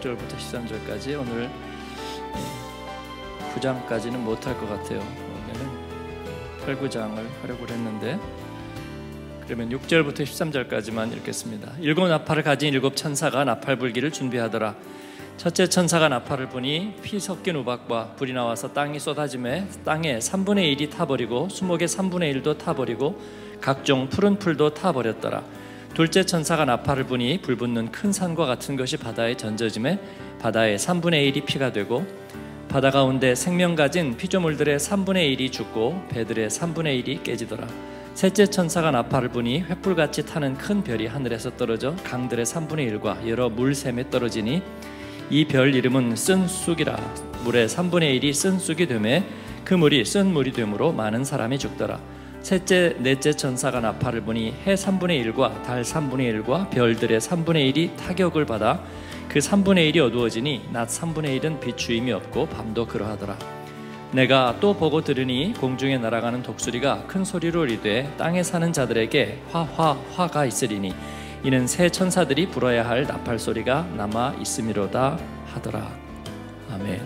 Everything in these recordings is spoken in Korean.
6절부터 13절까지 오늘 9장까지는 못할 것 같아요. 오늘은 8, 9장을 하려고 했는데, 그러면 6절부터 13절까지만 읽겠습니다. 일곱 나팔을 가진 일곱 천사가 나팔 불기를 준비하더라. 첫째 천사가 나팔을 부니 피 섞인 우박과 불이 나와서 땅이 쏟아짐에 땅의 3분의 1이 타버리고 수목의 3분의 1도 타버리고 각종 푸른 풀도 타버렸더라. 둘째 천사가 나팔을 부니 불 붙는 큰 산과 같은 것이 바다에 던져짐에 바다의 3분의 1이 피가 되고 바다 가운데 생명 가진 피조물들의 3분의 1이 죽고 배들의 3분의 1이 깨지더라. 셋째 천사가 나팔을 부니 횃불같이 타는 큰 별이 하늘에서 떨어져 강들의 3분의 1과 여러 물샘에 떨어지니 이 별 이름은 쓴 쑥이라. 물의 3분의 1이 쓴 쑥이 되매 그 물이 쓴 물이 되므로 많은 사람이 죽더라. 셋째, 넷째 천사가 나팔을 부니 해 3분의 1과 달 3분의 1과 별들의 3분의 1이 타격을 받아 그 3분의 1이 어두워지니 낮 3분의 1은 비추임이 없고 밤도 그러하더라. 내가 또 보고 들으니 공중에 날아가는 독수리가 큰 소리로 이르되 땅에 사는 자들에게 화가 있으리니 이는 새 천사들이 불어야 할 나팔 소리가 남아 있음이로다 하더라. 아멘.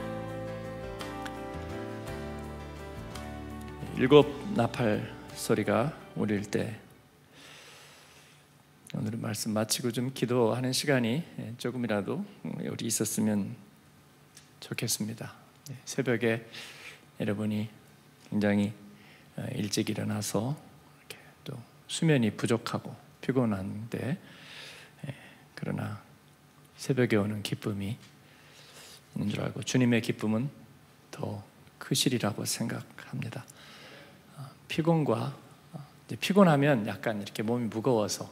일곱 나팔 소리가 울릴 때 오늘은 말씀 마치고 좀 기도하는 시간이 조금이라도 우리 있었으면 좋겠습니다. 새벽에 여러분이 굉장히 일찍 일어나서 이렇게 또 수면이 부족하고 피곤한데, 그러나 새벽에 오는 기쁨이 있는 줄 알고 주님의 기쁨은 더 크시리라고 생각합니다. 피곤하면 약간 이렇게 몸이 무거워서,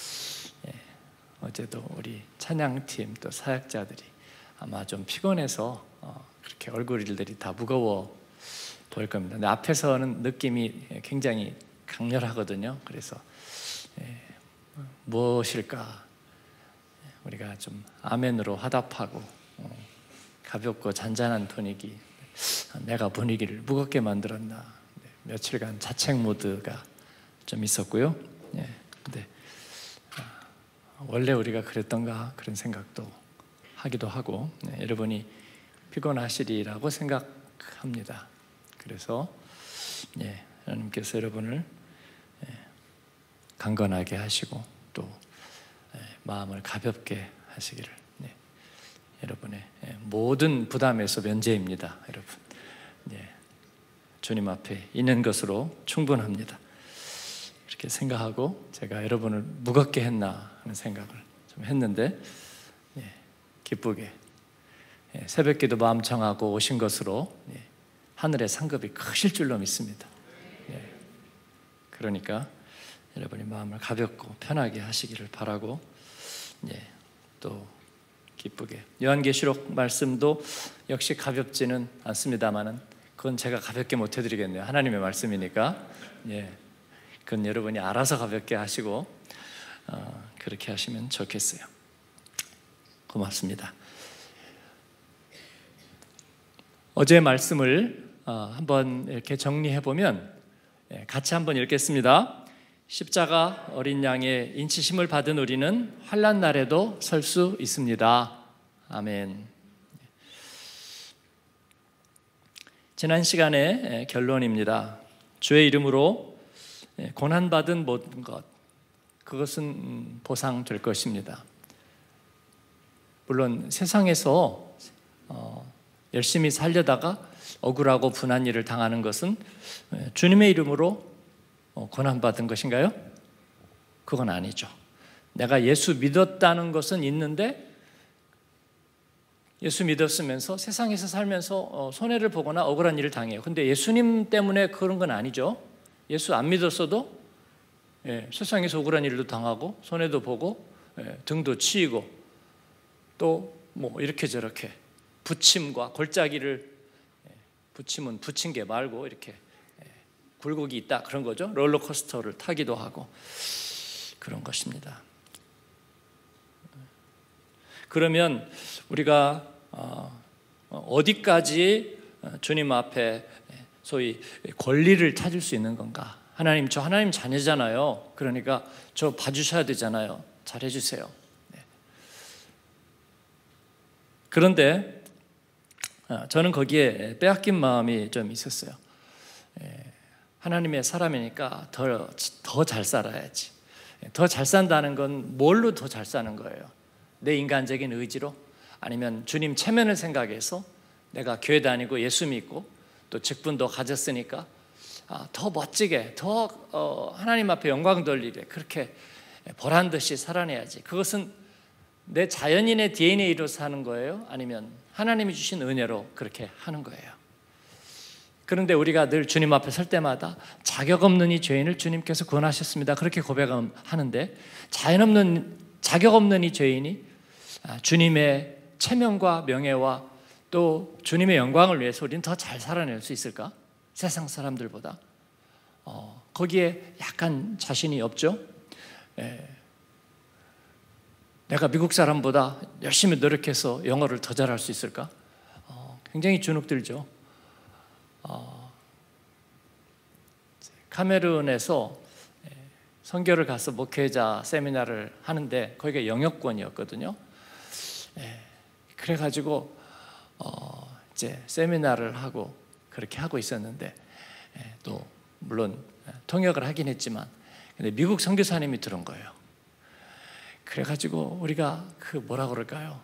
어제도 우리 찬양팀 또 사역자들이 아마 좀 피곤해서 그렇게 얼굴들이 다 무거워 보일 겁니다. 근데 앞에서는 느낌이 굉장히 강렬하거든요. 그래서 무엇일까? 우리가 좀 아멘으로 화답하고 가볍고 잔잔한 분위기, 내가 분위기를 무겁게 만들었나. 며칠간 자책 모드가 좀 있었고요. 근데 원래 우리가 그랬던가 그런 생각도 하기도 하고, 여러분이 피곤하시리라고 생각합니다. 그래서 하나님께서 여러분을 강건하게 하시고 또 마음을 가볍게 하시기를, 여러분의 모든 부담에서 면제입니다. 여러분, 주님 앞에 있는 것으로 충분합니다. 이렇게 생각하고 제가 여러분을 무겁게 했나 하는 생각을 좀 했는데, 기쁘게 새벽기도 마음 정하고 오신 것으로 하늘의 상급이 크실 줄로 믿습니다. 그러니까 여러분이 마음을 가볍고 편하게 하시기를 바라고, 또 기쁘게 요한계시록 말씀도 역시 가볍지는 않습니다만은 그건 제가 가볍게 못 해드리겠네요. 하나님의 말씀이니까. 그건 여러분이 알아서 가볍게 하시고 그렇게 하시면 좋겠어요. 고맙습니다. 어제 말씀을 한번 이렇게 정리해 보면, 같이 한번 읽겠습니다. 십자가 어린 양의 인치심을 받은 우리는 환난 날에도 설 수 있습니다. 아멘. 지난 시간의 결론입니다. 주의 이름으로 고난받은 모든 것, 그것은 보상될 것입니다. 물론 세상에서 열심히 살려다가 억울하고 분한 일을 당하는 것은 주님의 이름으로 고난받은 것인가요? 그건 아니죠. 내가 예수 믿었다는 것은 있는데, 예수 믿었으면서 세상에서 살면서 손해를 보거나 억울한 일을 당해요. 근데 예수님 때문에 그런 건 아니죠. 예수 안 믿었어도 세상에서 억울한 일도 당하고 손해도 보고 등도 치이고 또 뭐 이렇게 저렇게 부침과 골짜기를, 부침은 부친 게 말고 이렇게 굴곡이 있다 그런 거죠. 롤러코스터를 타기도 하고 그런 것입니다. 그러면 우리가 어디까지 주님 앞에 소위 권리를 찾을 수 있는 건가? 하나님, 저 하나님 자녀잖아요. 그러니까 저 봐주셔야 되잖아요. 잘해주세요. 그런데 저는 거기에 빼앗긴 마음이 좀 있었어요. 하나님의 사람이니까 더 잘 살아야지. 더 잘 산다는 건 뭘로 더 잘 사는 거예요? 내 인간적인 의지로? 아니면 주님 체면을 생각해서 내가 교회 다니고 예수 믿고 또 직분도 가졌으니까 더 멋지게, 더 하나님 앞에 영광 돌리게 그렇게 보란듯이 살아내야지. 그것은 내 자연인의 DNA로 사는 거예요? 아니면 하나님이 주신 은혜로 그렇게 하는 거예요? 그런데 우리가 늘 주님 앞에 설 때마다 자격 없는 이 죄인을 주님께서 구원하셨습니다, 그렇게 고백하는데, 자격 없는 이 죄인이 주님의 체면과 명예와 또 주님의 영광을 위해서 우리는 더 잘 살아낼 수 있을까? 세상 사람들보다. 거기에 약간 자신이 없죠. 내가 미국 사람보다 열심히 노력해서 영어를 더 잘할 수 있을까? 굉장히 주눅 들죠. 카메룬에서 선교를 가서 목회자 세미나를 하는데 거기가 영역권이었거든요. 그래가지고 이제 세미나를 하고 그렇게 하고 있었는데, 또 물론 통역을 하긴 했지만 근데 미국 선교사님이 들은 거예요. 그래가지고 우리가 그 뭐라 그럴까요?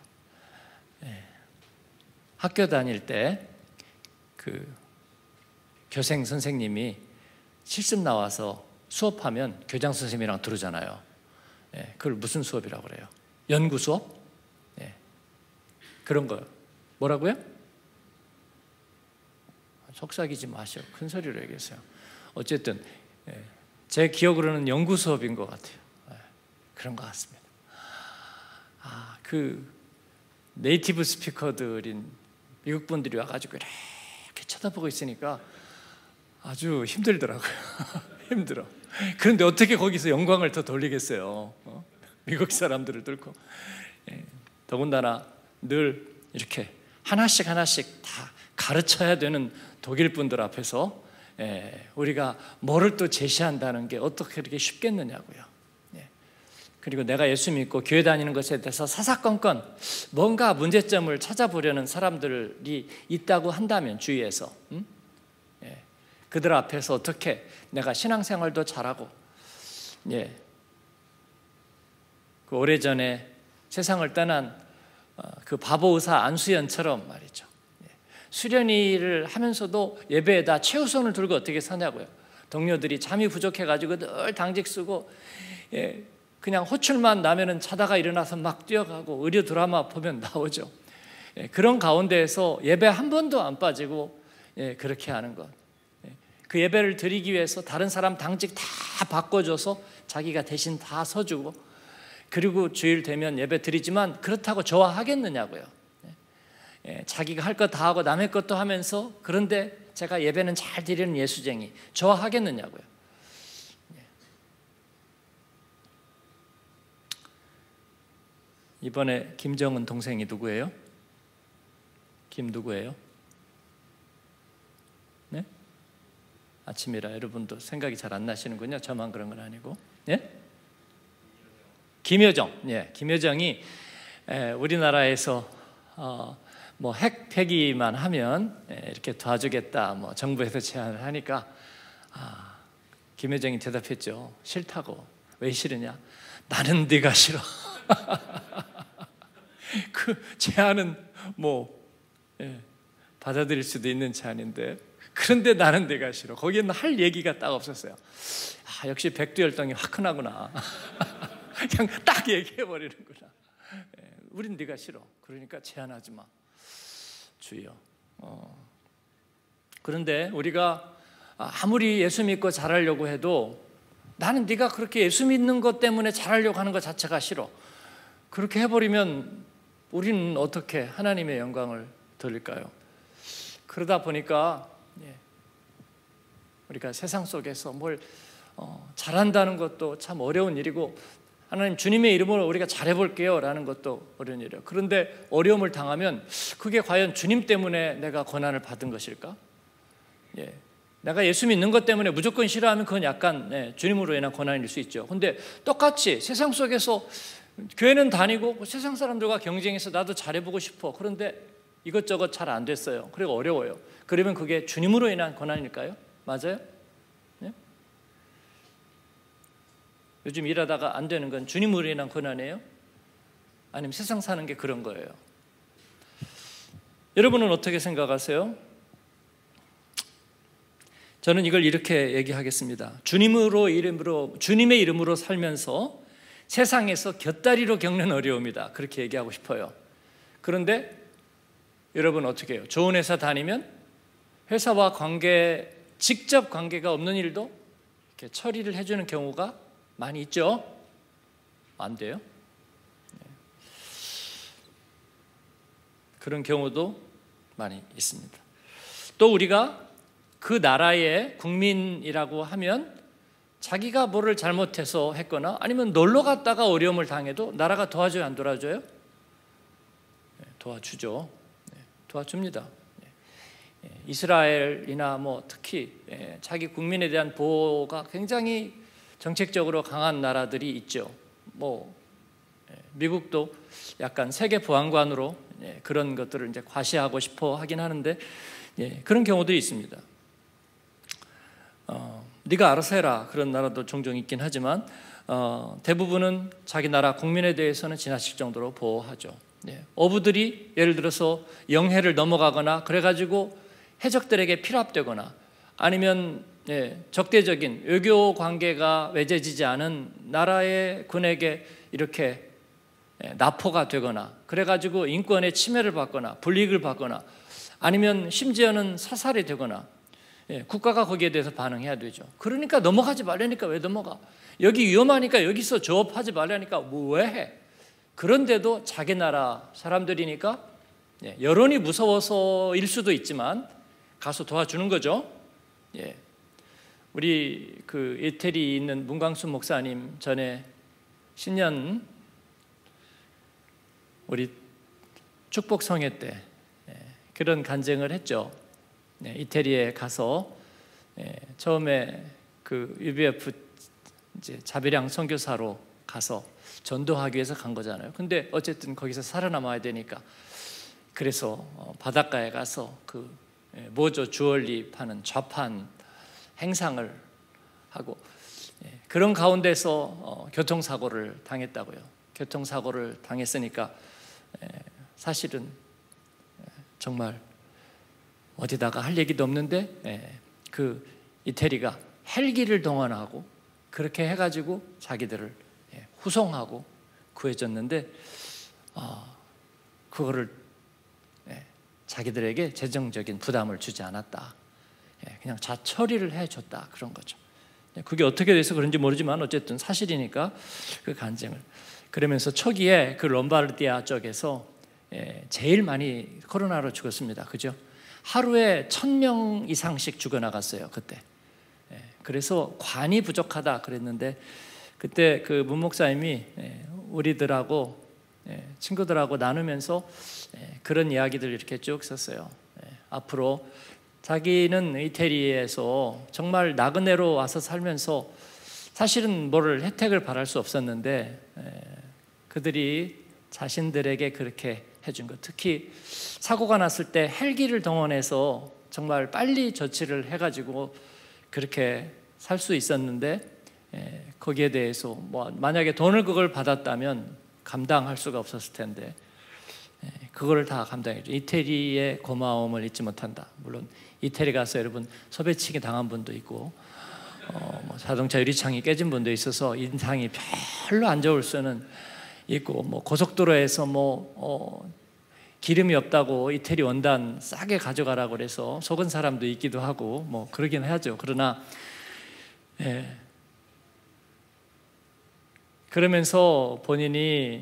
학교 다닐 때 그 교생 선생님이 실습 나와서 수업하면 교장 선생님이랑 들으잖아요. 그걸 무슨 수업이라고 그래요? 연구 수업? 그런 거 뭐라고요? 속삭이지 마시오. 큰 소리로 얘기했어요. 어쨌든 제 기억으로는 연구 수업인 것 같아요. 그런 것 같습니다. 그 네이티브 스피커들인 미국 분들이 와가지고 이렇게 쳐다보고 있으니까 아주 힘들더라고요. 힘들어. 그런데 어떻게 거기서 영광을 더 돌리겠어요? 미국 사람들을 뚫고. 더군다나 늘 이렇게 하나씩 다 가르쳐야 되는 독일 분들 앞에서 우리가 뭐를 또 제시한다는 게 어떻게 그렇게 쉽겠느냐고요. 그리고 내가 예수 믿고 교회 다니는 것에 대해서 사사건건 뭔가 문제점을 찾아보려는 사람들이 있다고 한다면 주위에서 그들 앞에서 어떻게 내가 신앙생활도 잘하고, 그 오래전에 세상을 떠난 그 바보 의사 안수연처럼 말이죠. 수련회를 하면서도 예배에다 최우선을 들고 어떻게 사냐고요. 동료들이 잠이 부족해가지고 늘 당직 쓰고, 그냥 호출만 나면은 자다가 일어나서 막 뛰어가고 의료 드라마 보면 나오죠. 그런 가운데에서 예배 한 번도 안 빠지고 그렇게 하는 것. 그 예배를 드리기 위해서 다른 사람 당직 다 바꿔줘서 자기가 대신 다 서주고, 그리고 주일 되면 예배 드리지만 그렇다고 좋아하겠느냐고요. 자기가 할 것 다 하고 남의 것도 하면서, 그런데 제가 예배는 잘 드리는 예수쟁이 좋아하겠느냐고요. 이번에 김정은 동생이 누구예요? 김 누구예요? 네? 아침이라 여러분도 생각이 잘 안 나시는군요. 저만 그런 건 아니고. 김여정. 김여정이 우리나라에서 뭐 핵 폐기만 하면 이렇게 도와주겠다, 뭐 정부에서 제안을 하니까 김여정이 대답했죠. 싫다고. 왜 싫으냐? 나는 네가 싫어. 그 제안은 뭐 받아들일 수도 있는 제안인데, 그런데 나는 네가 싫어. 거기에는 할 얘기가 딱 없었어요. 역시 백두혈통이 화끈하구나. 그냥 딱 얘기해버리는구나. 우린 네가 싫어. 그러니까 제안하지 마. 주여. 그런데 우리가 아무리 예수 믿고 잘하려고 해도 나는 네가 그렇게 예수 믿는 것 때문에 잘하려고 하는 것 자체가 싫어. 그렇게 해버리면 우리는 어떻게 하나님의 영광을 돌릴까요? 그러다 보니까 우리가 세상 속에서 뭘 잘한다는 것도 참 어려운 일이고, 하나님 주님의 이름으로 우리가 잘해볼게요 라는 것도 어려운 일이에요. 그런데 어려움을 당하면 그게 과연 주님 때문에 내가 고난을 받은 것일까? 내가 예수 믿는 것 때문에 무조건 싫어하면 그건 약간 주님으로 인한 고난일 수 있죠. 그런데 똑같이 세상 속에서 교회는 다니고 세상 사람들과 경쟁해서 나도 잘해보고 싶어. 그런데 이것저것 잘 안 됐어요. 그리고 어려워요. 그러면 그게 주님으로 인한 고난일까요? 맞아요? 네? 요즘 일하다가 안 되는 건 주님으로 인한 고난이에요? 아니면 세상 사는 게 그런 거예요? 여러분은 어떻게 생각하세요? 저는 이걸 이렇게 얘기하겠습니다. 주님의 이름으로 살면서 세상에서 곁다리로 겪는 어려움이다. 그렇게 얘기하고 싶어요. 그런데 여러분 어떻게 해요? 좋은 회사 다니면 회사와 직접 관계가 없는 일도 이렇게 처리를 해주는 경우가 많이 있죠? 안 돼요? 그런 경우도 많이 있습니다. 또 우리가 그 나라의 국민이라고 하면 자기가 뭐를 잘못해서 했거나 아니면 놀러 갔다가 어려움을 당해도 나라가 도와줘요, 안 도와줘요? 도와주죠. 도와줍니다. 이스라엘이나 특히 자기 국민에 대한 보호가 굉장히 정책적으로 강한 나라들이 있죠. 미국도 약간 세계 보안관으로 그런 것들을 이제 과시하고 싶어 하긴 하는데 그런 경우도 있습니다. 네가 알아서 해라 그런 나라도 종종 있긴 하지만 대부분은 자기 나라 국민에 대해서는 지나칠 정도로 보호하죠. 어부들이 예를 들어서 영해를 넘어가거나 그래가지고 해적들에게 피랍되거나 아니면 적대적인 외교 관계가 맺어지지 않은 나라의 군에게 이렇게 납포가 되거나 그래가지고 인권의 침해를 받거나 불이익을 받거나 아니면 심지어는 사살이 되거나 국가가 거기에 대해서 반응해야 되죠. 그러니까 넘어가지 말라니까 왜 넘어가? 여기 위험하니까 여기서 조업하지 말라니까 왜 해? 그런데도 자기 나라 사람들이니까 여론이 무서워서일 수도 있지만 가서 도와주는 거죠. 우리 그 이태리 있는 문광수 목사님 전에 신년 우리 축복 성회 때 그런 간증을 했죠. 이태리에 가서 처음에 그 UBF 이제 자비량 선교사로 가서 전도하기 위해서 간 거잖아요. 근데 어쨌든 거기서 살아남아야 되니까 그래서 바닷가에 가서 그 모조 주얼리 파는 좌판 행상을 하고 그런 가운데서 교통사고를 당했다고요. 교통사고를 당했으니까 사실은 정말 어디다가 할 얘기도 없는데 그 이태리가 헬기를 동원하고 그렇게 해가지고 자기들을 후송하고 구해줬는데 그거를 자기들에게 재정적인 부담을 주지 않았다. 그냥 자처리를 해줬다 그런 거죠. 그게 어떻게 돼서 그런지 모르지만 어쨌든 사실이니까 그 간증을 그러면서 초기에 그 롬바르디아 쪽에서 제일 많이 코로나로 죽었습니다. 그죠? 하루에 1,000명 이상씩 죽어나갔어요 그때. 그래서 관이 부족하다 그랬는데 그때 그 문 목사님이 우리들하고 친구들하고 나누면서 그런 이야기들 이렇게 쭉 썼어요. 앞으로 자기는 이태리에서 정말 나그네로 와서 살면서 사실은 뭐를 혜택을 바랄 수 없었는데 그들이 자신들에게 그렇게 해준 것, 특히 사고가 났을 때 헬기를 동원해서 정말 빨리 조치를 해가지고 그렇게 살 수 있었는데 거기에 대해서 만약에 돈을 그걸 받았다면 감당할 수가 없었을 텐데 그거를 다 감당해줘. 이태리의 고마움을 잊지 못한다. 물론 이태리 가서 여러분 소매치기 당한 분도 있고 자동차 유리창이 깨진 분도 있어서 인상이 별로 안 좋을 수는 있고 고속도로에서 기름이 없다고 이태리 원단 싸게 가져가라고 그래서 속은 사람도 있기도 하고 그러긴 하죠. 그러나 그러면서 본인이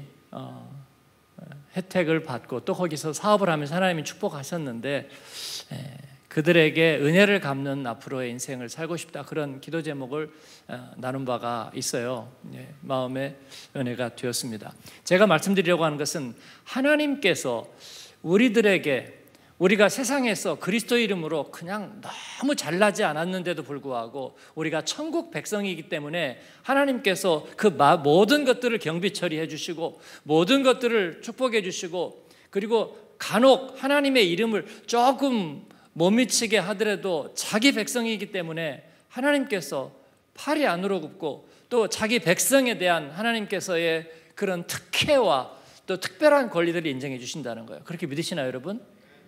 혜택을 받고 또 거기서 사업을 하면서 하나님이 축복하셨는데 그들에게 은혜를 갚는 앞으로의 인생을 살고 싶다 그런 기도 제목을 나눈 바가 있어요. 마음에 은혜가 되었습니다. 제가 말씀드리려고 하는 것은 하나님께서 우리들에게 우리가 세상에서 그리스도 이름으로 그냥 너무 잘나지 않았는데도 불구하고 우리가 천국 백성이기 때문에 하나님께서 그 모든 것들을 경비 처리해 주시고 모든 것들을 축복해 주시고, 그리고 간혹 하나님의 이름을 조금 못 미치게 하더라도 자기 백성이기 때문에 하나님께서 팔이 안으로 굽고 또 자기 백성에 대한 하나님께서의 그런 특혜와 또 특별한 권리들을 인정해 주신다는 거예요. 그렇게 믿으시나요, 여러분?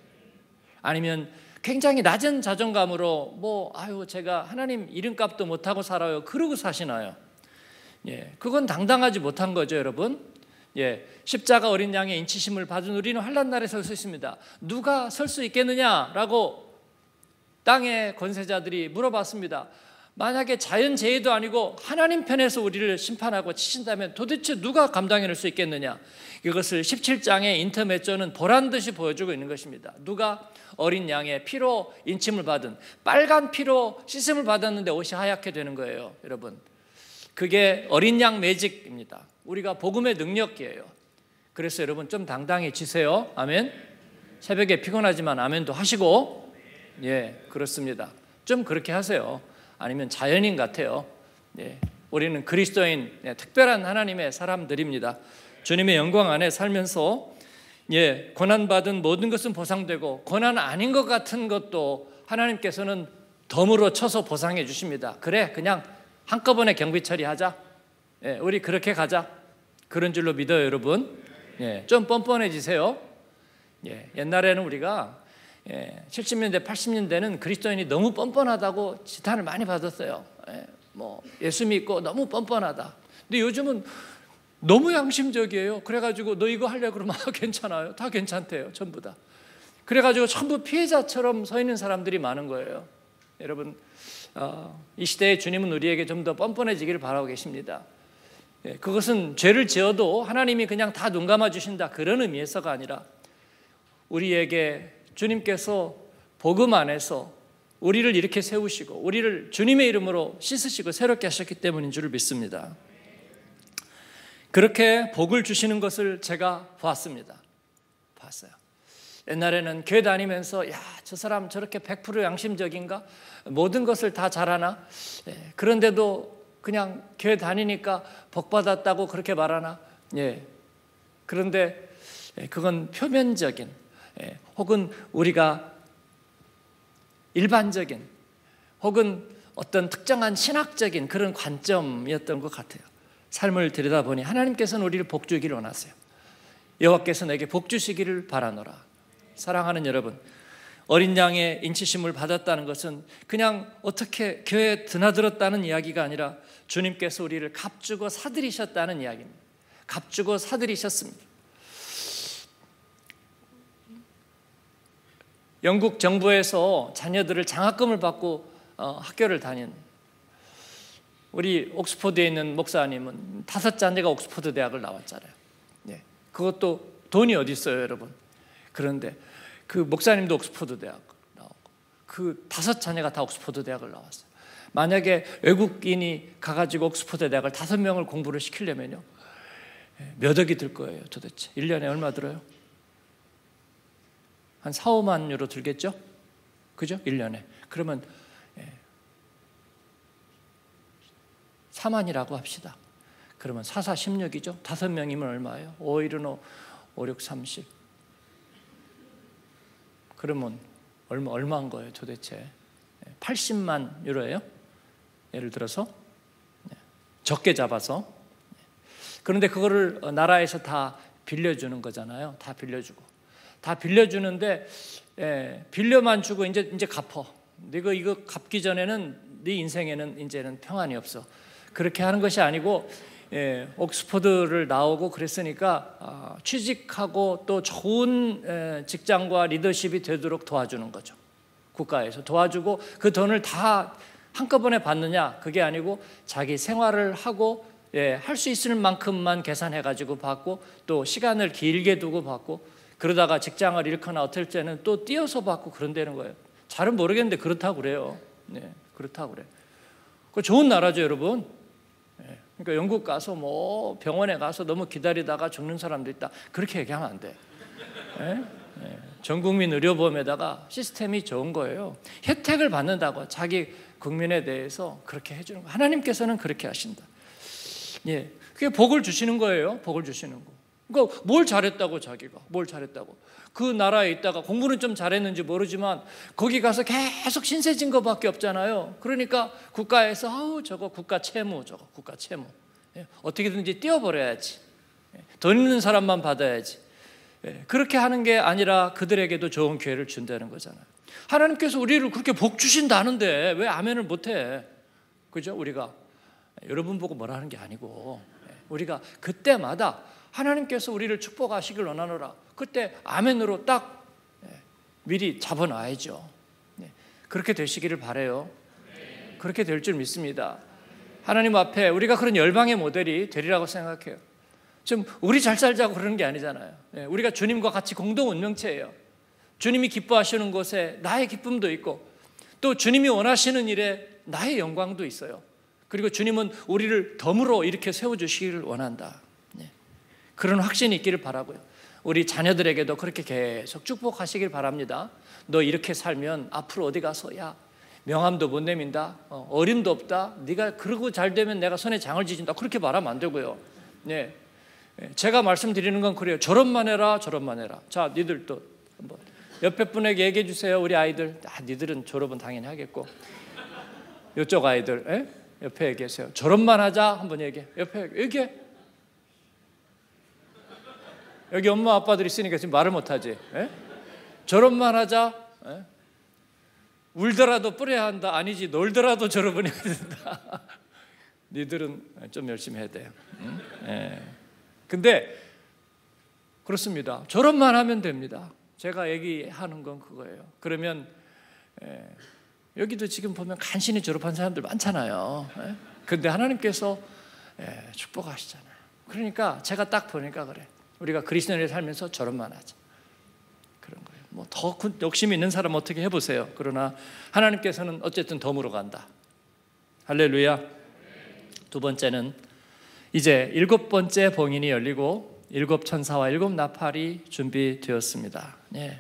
아니면 굉장히 낮은 자존감으로 제가 하나님 이름값도 못하고 살아요, 그러고 사시나요? 그건 당당하지 못한 거죠, 여러분. 십자가 어린 양의 인치심을 받은 우리는 환난 날에 설 수 있습니다. 누가 설 수 있겠느냐라고 땅의 권세자들이 물어봤습니다. 만약에 자연재해도 아니고 하나님 편에서 우리를 심판하고 치신다면 도대체 누가 감당해낼 수 있겠느냐? 이것을 17장의 인터메조는 보란듯이 보여주고 있는 것입니다. 누가 어린 양의 피로 인침을 받은, 빨간 피로 씻음을 받았는데 옷이 하얗게 되는 거예요, 여러분. 그게 어린 양 매직입니다. 우리가 복음의 능력이에요. 그래서 여러분 좀 당당해지세요. 아멘. 새벽에 피곤하지만 아멘도 하시고, 그렇습니다. 좀 그렇게 하세요. 아니면 자연인 같아요. 우리는 그리스도인, 특별한 하나님의 사람들입니다. 주님의 영광 안에 살면서 고난받은 모든 것은 보상되고 고난 아닌 것 같은 것도 하나님께서는 덤으로 쳐서 보상해 주십니다. 그래, 그냥 한꺼번에 경비 처리하자. 우리 그렇게 가자. 그런 줄로 믿어요, 여러분. 좀 뻔뻔해지세요. 옛날에는 우리가 70년대, 80년대는 그리스도인이 너무 뻔뻔하다고 지탄을 많이 받았어요. 예수 믿고 너무 뻔뻔하다. 근데 요즘은 너무 양심적이에요. 그래가지고 너 이거 하려고 그러면 괜찮아요. 다 괜찮대요, 전부 다. 그래가지고 전부 피해자처럼 서 있는 사람들이 많은 거예요. 여러분, 이 시대에 주님은 우리에게 좀 더 뻔뻔해지기를 바라고 계십니다. 그것은 죄를 지어도 하나님이 그냥 다 눈 감아 주신다, 그런 의미에서가 아니라 우리에게 주님께서 복음 안에서 우리를 이렇게 세우시고 우리를 주님의 이름으로 씻으시고 새롭게 하셨기 때문인 줄을 믿습니다. 그렇게 복을 주시는 것을 제가 봤어요. 옛날에는 교회 다니면서 저 사람 저렇게 100% 양심적인가? 모든 것을 다 잘하나? 그런데도 그냥 교회 다니니까 복 받았다고 그렇게 말하나? 그런데 그건 표면적인, 혹은 우리가 일반적인, 혹은 어떤 특정한 신학적인 그런 관점이었던 것 같아요. 삶을 들여다보니 하나님께서는 우리를 복 주기를 원하세요. 여호와께서 내게 복 주시기를 바라노라. 사랑하는 여러분, 어린 양의 인치심을 받았다는 것은 그냥 어떻게 교회에 드나들었다는 이야기가 아니라 주님께서 우리를 값주고 사들이셨다는 이야기입니다. 값주고 사들이셨습니다. 영국 정부에서 자녀들을 장학금을 받고 학교를 다닌 우리 옥스퍼드에 있는 목사님은 5자녀가 옥스퍼드 대학을 나왔잖아요. 그것도 돈이 어디 있어요, 여러분. 그런데 그 목사님도 옥스퍼드 대학 나오고 그 5자녀가 다 옥스퍼드 대학을 나왔어요. 만약에 외국인이 가가지고 옥스퍼드 대학을 5명을 공부를 시키려면요, 몇 억이 들 거예요, 도대체. 1년에 얼마 들어요? 한 4, 5만 유로 들겠죠? 그죠? 1년에. 그러면 4만이라고 합시다. 그러면 4, 4, 16이죠? 5명이면 얼마예요? 5, 1은 5, 6, 30. 그러면 얼마인 거예요, 도대체? 80만 유로예요? 예를 들어서. 적게 잡아서. 그런데 그거를 나라에서 다 빌려주는 거잖아요. 다 빌려주고. 다 빌려주는데 빌려만 주고 이제 갚어. 네가 이거 갚기 전에는 네 인생에는 이제는 평안이 없어. 그렇게 하는 것이 아니고 옥스퍼드를 나오고 그랬으니까 취직하고 또 좋은 직장과 리더십이 되도록 도와주는 거죠. 국가에서 도와주고 그 돈을 다 한꺼번에 받느냐? 그게 아니고 자기 생활을 하고 할 수 있을 만큼만 계산해가지고 받고 또 시간을 길게 두고 받고 그러다가 직장을 잃거나 어떨 때는 또 띄어서 받고 그런다는 거예요. 잘은 모르겠는데 그렇다고 그래요. 그렇다고 그래요. 그 좋은 나라죠, 여러분. 그러니까 영국 가서 뭐 병원에 가서 너무 기다리다가 죽는 사람도 있다. 그렇게 얘기하면 안 돼. 전국민 의료보험에다가 시스템이 좋은 거예요. 혜택을 받는다고 자기 국민에 대해서 그렇게 해주는 거. 하나님께서는 그렇게 하신다. 예, 그게 복을 주시는 거예요. 복을 주시는 거. 그러니까 뭘 잘했다고 자기가 뭘 잘했다고 그 나라에 있다가 공부는 좀 잘했는지 모르지만 거기 가서 계속 신세진 것밖에 없잖아요. 그러니까 국가에서 아우 저거 국가 채무 저거 국가 채무 어떻게든지 띄워버려야지. 돈 있는 사람만 받아야지. 그렇게 하는 게 아니라 그들에게도 좋은 기회를 준다는 거잖아요. 하나님께서 우리를 그렇게 복 주신다는데 왜 아멘을 못해? 그죠? 우리가 여러분 보고 뭐라 하는 게 아니고 우리가 그때마다 하나님께서 우리를 축복하시길 원하노라. 그때 아멘으로 딱 미리 잡아놔야죠. 그렇게 되시기를 바라요. 그렇게 될 줄 믿습니다. 하나님 앞에 우리가 그런 열방의 모델이 되리라고 생각해요. 지금 우리 잘 살자고 그러는 게 아니잖아요. 우리가 주님과 같이 공동 운명체예요. 주님이 기뻐하시는 곳에 나의 기쁨도 있고 또 주님이 원하시는 일에 나의 영광도 있어요. 그리고 주님은 우리를 덤으로 이렇게 세워주시기를 원한다. 그런 확신이 있기를 바라고요. 우리 자녀들에게도 그렇게 계속 축복하시길 바랍니다. 너 이렇게 살면 앞으로 어디 가서 야 명함도 못 내민다, 어림도 없다, 네가 그러고 잘 되면 내가 손에 장을 지진다, 그렇게 말하면 안 되고요. 네, 제가 말씀드리는 건 그래요. 저런만 해라, 저런만 해라. 자, 니들도 한번 옆에 분에게 얘기해 주세요. 우리 아이들, 니들은 졸업은 당연히 하겠고 이쪽 아이들 옆에 얘기하세요. 저런만 하자 한번 얘기해. 옆에 얘기해. 여기 엄마 아빠들 있으니까 지금 말을 못하지. 저런만 하자. 울더라도 뿌려야 한다. 아니지, 놀더라도 졸업은 해야 된다. 니들은 좀 열심히 해야 돼요. 근데 그렇습니다. 저런만 하면 됩니다. 제가 얘기하는 건 그거예요. 그러면 여기도 지금 보면 간신히 졸업한 사람들 많잖아요. 근데 하나님께서 축복하시잖아요. 그러니까 제가 딱 보니까 그래. 우리가 그리스도인을 살면서 저런만 하자. 그런 거예요. 뭐 더 욕심이 있는 사람 어떻게 해보세요. 그러나 하나님께서는 어쨌든 덤으로 간다. 할렐루야. 두 번째는 이제 7번째 봉인이 열리고 7 천사와 7 나팔이 준비되었습니다.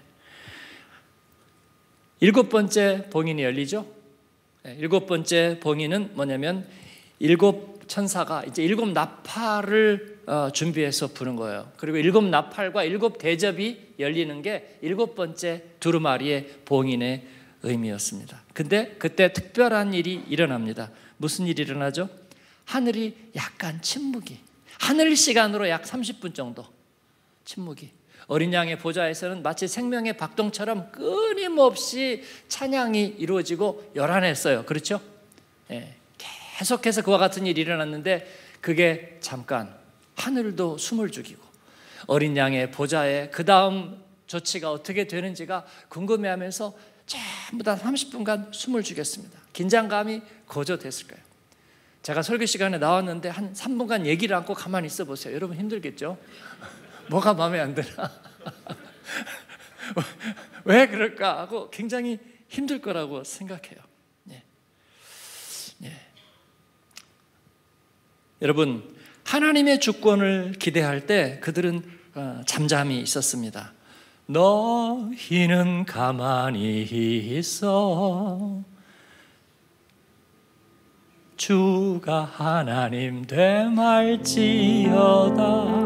7번째 봉인이 열리죠. 7번째 봉인은 뭐냐면 7 천사가 이제 7 나팔을 준비해서 부는 거예요. 그리고 7 나팔과 7 대접이 열리는 게 7번째 두루마리의 봉인의 의미였습니다. 근데 그때 특별한 일이 일어납니다. 무슨 일이 일어나죠? 하늘이 약간 침묵이, 하늘 시간으로 약 30분 정도 침묵이, 어린 양의 보좌에서는 마치 생명의 박동처럼 끊임없이 찬양이 이루어지고 요란했어요. 그렇죠? 계속해서 그와 같은 일이 일어났는데 그게 잠깐 하늘도 숨을 죽이고 어린 양의 보좌에 그 다음 조치가 어떻게 되는지가 궁금해하면서 전부 다 30분간 숨을 죽였습니다. 긴장감이 고조됐을 거예요. 제가 설교 시간에 나왔는데 한 3분간 얘기를 않고 가만히 있어 보세요. 여러분 힘들겠죠? 뭐가 마음에 안 드나? 왜 그럴까 하고 굉장히 힘들 거라고 생각해요. 여러분, 하나님의 주권을 기대할 때 그들은 잠잠히 있었습니다. 너희는 가만히 있어 주가 하나님 되말지어다.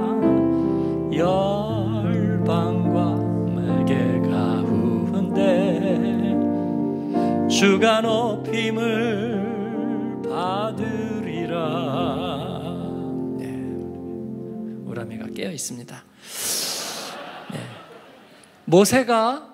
열방과 매개 가운데 주가 높임을 받으리라. 우라미가 깨어 있습니다. 모세가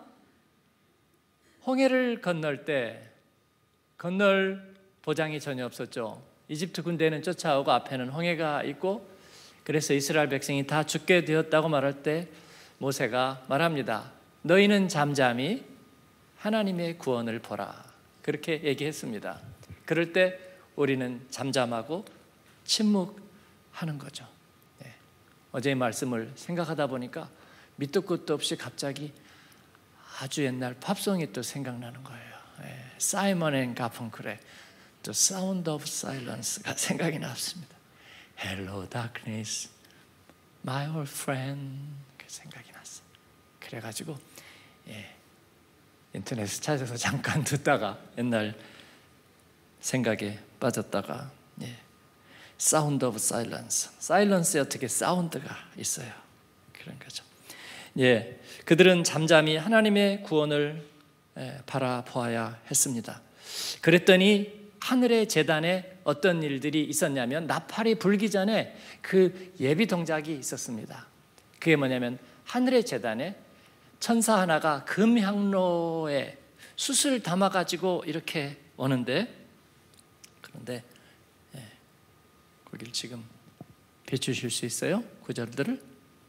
홍해를 건널 때 건널 보장이 전혀 없었죠. 이집트 군대는 쫓아오고 앞에는 홍해가 있고, 그래서 이스라엘 백성이 다 죽게 되었다고 말할 때 모세가 말합니다. 너희는 잠잠히 하나님의 구원을 보라. 그렇게 얘기했습니다. 그럴 때 우리는 잠잠하고 침묵하는 거죠. 어제의 말씀을 생각하다 보니까 밑도 끝도 없이 갑자기 아주 옛날 팝송이 또 생각나는 거예요. 사이먼 앤 가펑클의 The Sound of Silence가 생각이 났습니다. Hello darkness, my old friend. 그 생각이 났어요. 그래가지고 인터넷에 찾아서 잠깐 듣다가 옛날 생각에 빠졌다가 사운드 오브 사일런스, 사일런스에 어떻게 사운드가 있어요. 그런 거죠. 그들은 잠잠히 하나님의 구원을 바라보아야 했습니다. 그랬더니 하늘의 제단에 어떤 일들이 있었냐면 나팔이 불기 전에 그 예비 동작이 있었습니다. 그게 뭐냐면 하늘의 제단에 천사 하나가 금향로에 숯을 담아가지고 이렇게 오는데, 그런데 거길 지금 비추실 수 있어요? 구절들을?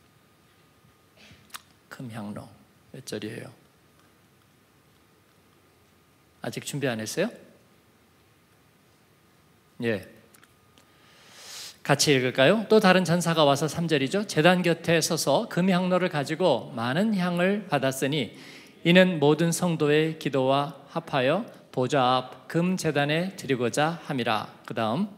금향로 몇 절이에요? 아직 준비 안 했어요? 같이 읽을까요? 또 다른 전사가 와서 3절이죠. 제단 곁에 서서 금향로를 가지고 많은 향을 받았으니 이는 모든 성도의 기도와 합하여 보좌 앞 금제단에 드리고자 함이라. 그 다음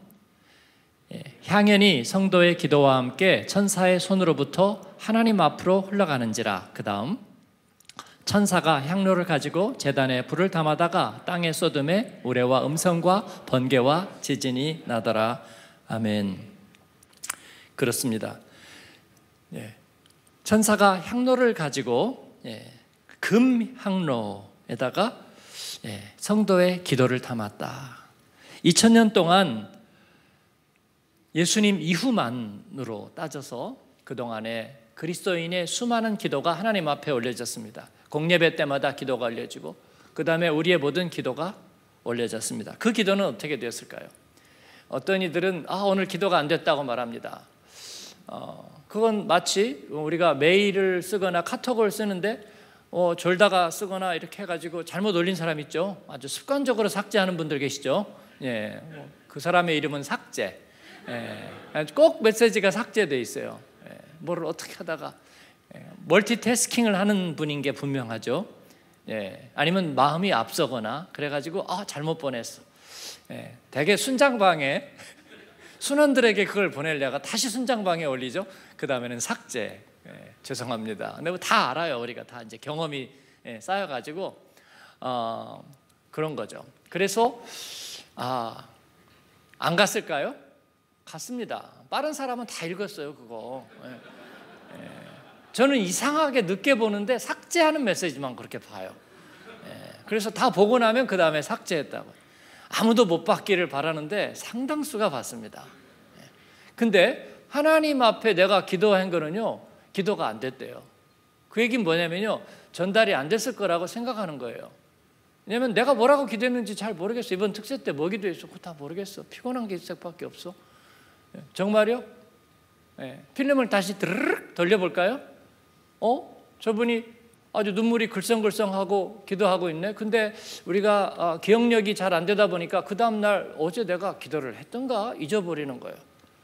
향연이 성도의 기도와 함께 천사의 손으로부터 하나님 앞으로 흘러가는지라. 그 다음 천사가 향로를 가지고 제단에 불을 담아다가 땅에 쏟음에 우레와 음성과 번개와 지진이 나더라. 아멘. 그렇습니다. 천사가 향로를 가지고 금향로에다가 성도의 기도를 담았다. 2000년 동안 예수님 이후만으로 따져서 그동안에 그리스도인의 수많은 기도가 하나님 앞에 올려졌습니다. 공예배 때마다 기도가 올려지고 그 다음에 우리의 모든 기도가 올려졌습니다. 그 기도는 어떻게 되었을까요? 어떤 이들은 오늘 기도가 안 됐다고 말합니다. 그건 마치 우리가 메일을 쓰거나 카톡을 쓰는데 졸다가 쓰거나 이렇게 해가지고 잘못 올린 사람 있죠. 아주 습관적으로 삭제하는 분들 계시죠. 그 사람의 이름은 삭제. 꼭 메시지가 삭제되어 있어요. 뭐를 어떻게 하다가 멀티태스킹을 하는 분인 게 분명하죠. 아니면 마음이 앞서거나 그래가지고 잘못 보냈어. 대개 순장방에 순원들에게 그걸 보내려다가 다시 순장방에 올리죠. 그 다음에는 삭제. 죄송합니다. 근데 다 알아요. 우리가 다 이제 경험이 쌓여가지고 그런 거죠. 그래서 안 갔을까요? 갔습니다. 빠른 사람은 다 읽었어요, 그거. 저는 이상하게 늦게 보는데 삭제하는 메시지만 그렇게 봐요. 그래서 다 보고 나면 그 다음에 삭제했다고. 아무도 못 받기를 바라는데 상당수가 받습니다. 근데 하나님 앞에 내가 기도한 거는요, 기도가 안 됐대요. 그 얘기는 뭐냐면요, 전달이 안 됐을 거라고 생각하는 거예요. 왜냐면 내가 뭐라고 기도했는지 잘 모르겠어. 이번 특세 때 뭐 기도했어? 그거 다 모르겠어. 피곤한 게 있을밖에 없어. 정말요? 필름을 다시 드르륵 돌려볼까요? 저분이 아주 눈물이 글썽글썽하고 기도하고 있네. 근데 우리가 기억력이 잘 안 되다 보니까 그 다음날 어제 내가 기도를 했던가 잊어버리는 거예요.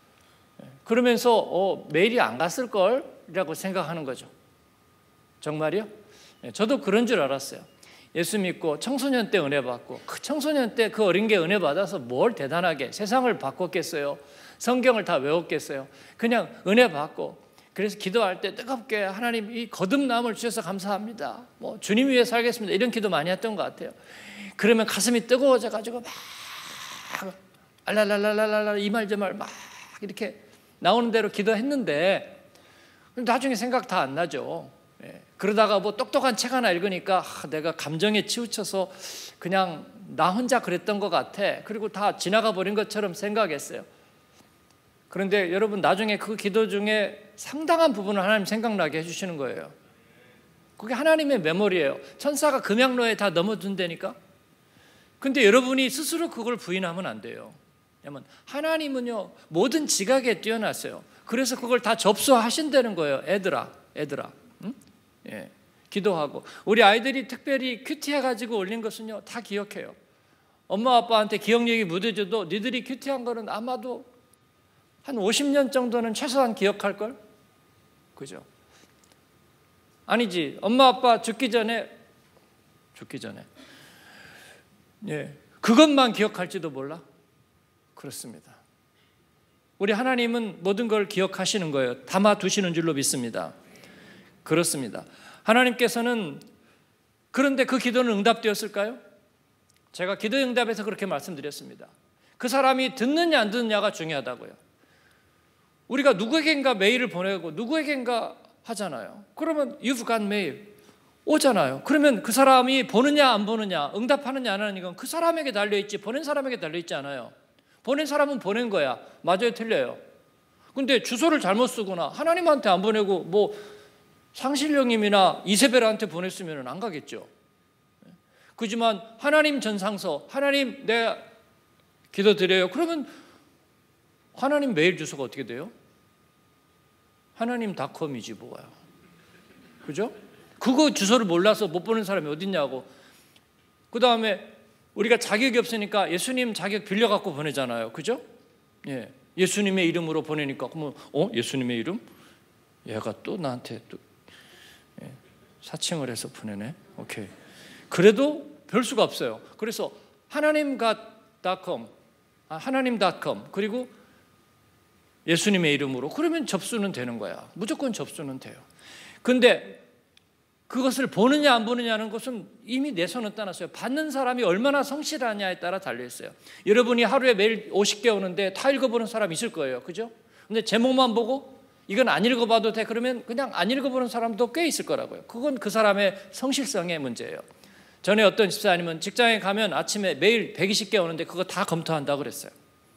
그러면서 메일이 안 갔을걸? 이라고 생각하는 거죠. 정말이요? 저도 그런 줄 알았어요. 예수 믿고 청소년 때 은혜 받고 그 청소년 때 그 어린 게 은혜 받아서 뭘 대단하게 세상을 바꿨겠어요. 성경을 다 외웠겠어요. 그냥 은혜 받고 그래서 기도할 때 뜨겁게 하나님 이 거듭남을 주셔서 감사합니다. 뭐 주님 위해 살겠습니다. 이런 기도 많이 했던 것 같아요. 그러면 가슴이 뜨거워져 가지고 막 알랄랄랄랄랄 이 말 저 말 막 이렇게 나오는 대로 기도했는데 나중에 생각 다 안 나죠. 그러다가 뭐 똑똑한 책 하나 읽으니까 내가 감정에 치우쳐서 그냥 나 혼자 그랬던 것 같아. 그리고 다 지나가 버린 것처럼 생각했어요. 그런데 여러분 나중에 그 기도 중에 상당한 부분을 하나님 생각나게 해주시는 거예요. 그게 하나님의 메모리예요. 천사가 금향로에 다 넣어둔다니까. 근데 여러분이 스스로 그걸 부인하면 안 돼요. 왜냐면 하나님은요 모든 지각에 뛰어났어요. 그래서 그걸 다 접수하신다는 거예요. 애들아 응? 기도하고 우리 아이들이 특별히 큐티해가지고 올린 것은요 다 기억해요. 엄마 아빠한테 기억력이 무뎌져도 니들이 큐티한 거는 아마도 한 50년 정도는 최소한 기억할걸? 그죠? 아니지. 엄마 아빠 죽기 전에 그것만 기억할지도 몰라? 그렇습니다. 우리 하나님은 모든 걸 기억하시는 거예요. 담아두시는 줄로 믿습니다. 그렇습니다. 하나님께서는 그런데 그 기도는 응답되었을까요? 제가 기도 응답에서 그렇게 말씀드렸습니다. 그 사람이 듣느냐 안 듣느냐가 중요하다고요. 우리가 누구에겐가 메일을 보내고 누구에겐가 하잖아요. 그러면 you've got mail 오잖아요. 그러면 그 사람이 보느냐 안 보느냐, 응답하느냐 안 하느냐, 이건 그 사람에게 달려있지 보낸 사람에게 달려있지 않아요. 보낸 사람은 보낸 거야. 맞아요, 틀려요. 근데 주소를 잘못 쓰거나 하나님한테 안 보내고 뭐 상실령님이나 이세벨한테 보냈으면 안 가겠죠. 그지만 하나님 전상서, 하나님 내가 기도드려요. 그러면 하나님 메일 주소가 어떻게 돼요? 하나님.com이지 뭐야. 그죠? 그거 주소를 몰라서 못 보는 사람이 어딨냐고. 그 다음에 우리가 자격이 없으니까 예수님 자격 빌려갖고 보내잖아요. 그죠? 예. 예수님의 이름으로 보내니까 그러면 예수님의 이름? 얘가 또 나한테 또 사칭을 해서 보내네. 오케이. 그래도 별 수가 없어요. 그래서 하나님.com 그리고 예수님의 이름으로 그러면 접수는 되는 거야. 무조건 접수는 돼요. 근데 그것을 보느냐 안 보느냐는 것은 이미 내 손은 떠났어요. 받는 사람이 얼마나 성실하냐에 따라 달려있어요. 여러분이 하루에 매일 50개 오는데 다 읽어보는 사람 있을 거예요. 그죠? 근데 제목만 보고 이건 안 읽어봐도 돼 그러면 그냥 안 읽어보는 사람도 꽤 있을 거라고요. 그건 그 사람의 성실성의 문제예요. 전에 어떤 집사님은 직장에 가면 아침에 매일 120개 오는데 그거 다 검토한다고 그랬어요.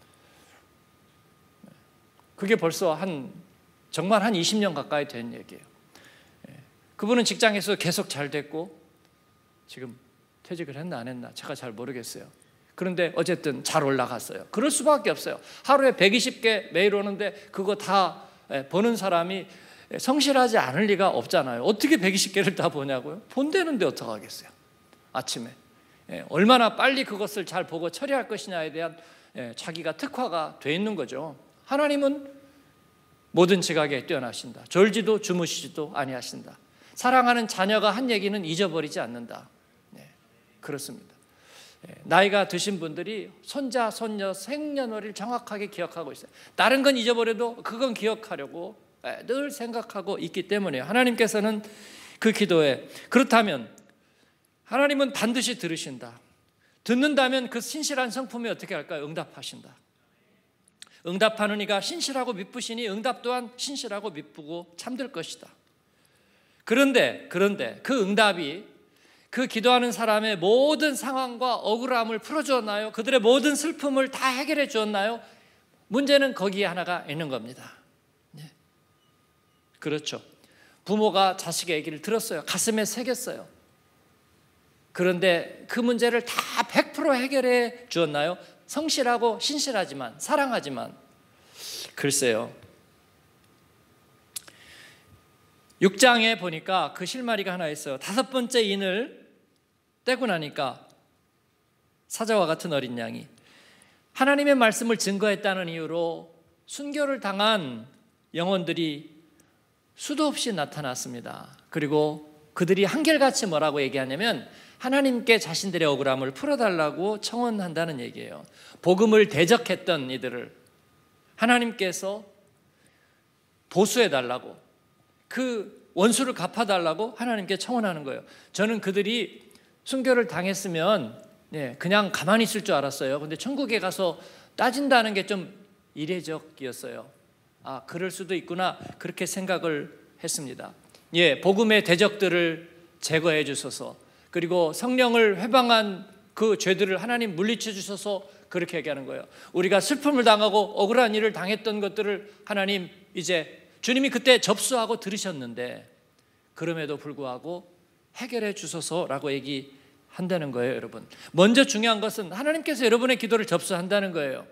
그게 벌써 정말 한 20년 가까이 된 얘기예요. 그분은 직장에서 계속 잘 됐고 지금 퇴직을 했나 안 했나 제가 잘 모르겠어요. 그런데 어쨌든 잘 올라갔어요. 그럴 수밖에 없어요. 하루에 120개 메일 오는데 그거 다 보는 사람이 성실하지 않을 리가 없잖아요. 어떻게 120개를 다 보냐고요? 본대는데 어떡하겠어요. 아침에 얼마나 빨리 그것을 잘 보고 처리할 것이냐에 대한 자기가 특화가 돼 있는 거죠. 하나님은 모든 지각에 뛰어나신다. 졸지도 주무시지도 아니하신다. 사랑하는 자녀가 한 얘기는 잊어버리지 않는다. 그렇습니다. 나이가 드신 분들이 손자, 손녀, 생년월일 정확하게 기억하고 있어요. 다른 건 잊어버려도 그건 기억하려고 늘 생각하고 있기 때문에 하나님께서는 그 기도에 그렇다면 하나님은 반드시 들으신다. 듣는다면 그 신실한 성품이 어떻게 할까요? 응답하신다. 응답하는 이가 신실하고 미쁘시니 응답 또한 신실하고 미쁘고 참될 것이다. 그런데 그 응답이 그 기도하는 사람의 모든 상황과 억울함을 풀어주었나요? 그들의 모든 슬픔을 다 해결해 주었나요? 문제는 거기에 하나가 있는 겁니다. 그렇죠. 부모가 자식의 얘기를 들었어요. 가슴에 새겼어요. 그런데 그 문제를 다 100% 해결해 주었나요? 성실하고 신실하지만 사랑하지만 글쎄요. 6장에 보니까 그 실마리가 하나 있어요. 5번째 인을 떼고 나니까 사자와 같은 어린 양이 하나님의 말씀을 증거했다는 이유로 순교를 당한 영혼들이 수도 없이 나타났습니다. 그리고 그들이 한결같이 뭐라고 얘기하냐면 하나님께 자신들의 억울함을 풀어달라고 청원한다는 얘기예요. 복음을 대적했던 이들을 하나님께서 보수해달라고 그 원수를 갚아달라고 하나님께 청원하는 거예요. 저는 그들이 순교를 당했으면 그냥 가만히 있을 줄 알았어요. 근데 천국에 가서 따진다는 게 좀 이례적이었어요. 아, 그럴 수도 있구나 그렇게 생각을 했습니다. 복음의 대적들을 제거해 주소서. 그리고 성령을 회방한 그 죄들을 하나님 물리쳐 주셔서 그렇게 얘기하는 거예요. 우리가 슬픔을 당하고 억울한 일을 당했던 것들을 하나님 이제 주님이 그때 접수하고 들으셨는데 그럼에도 불구하고 해결해 주소서라고 얘기한다는 거예요. 여러분, 먼저 중요한 것은 하나님께서 여러분의 기도를 접수한다는 거예요.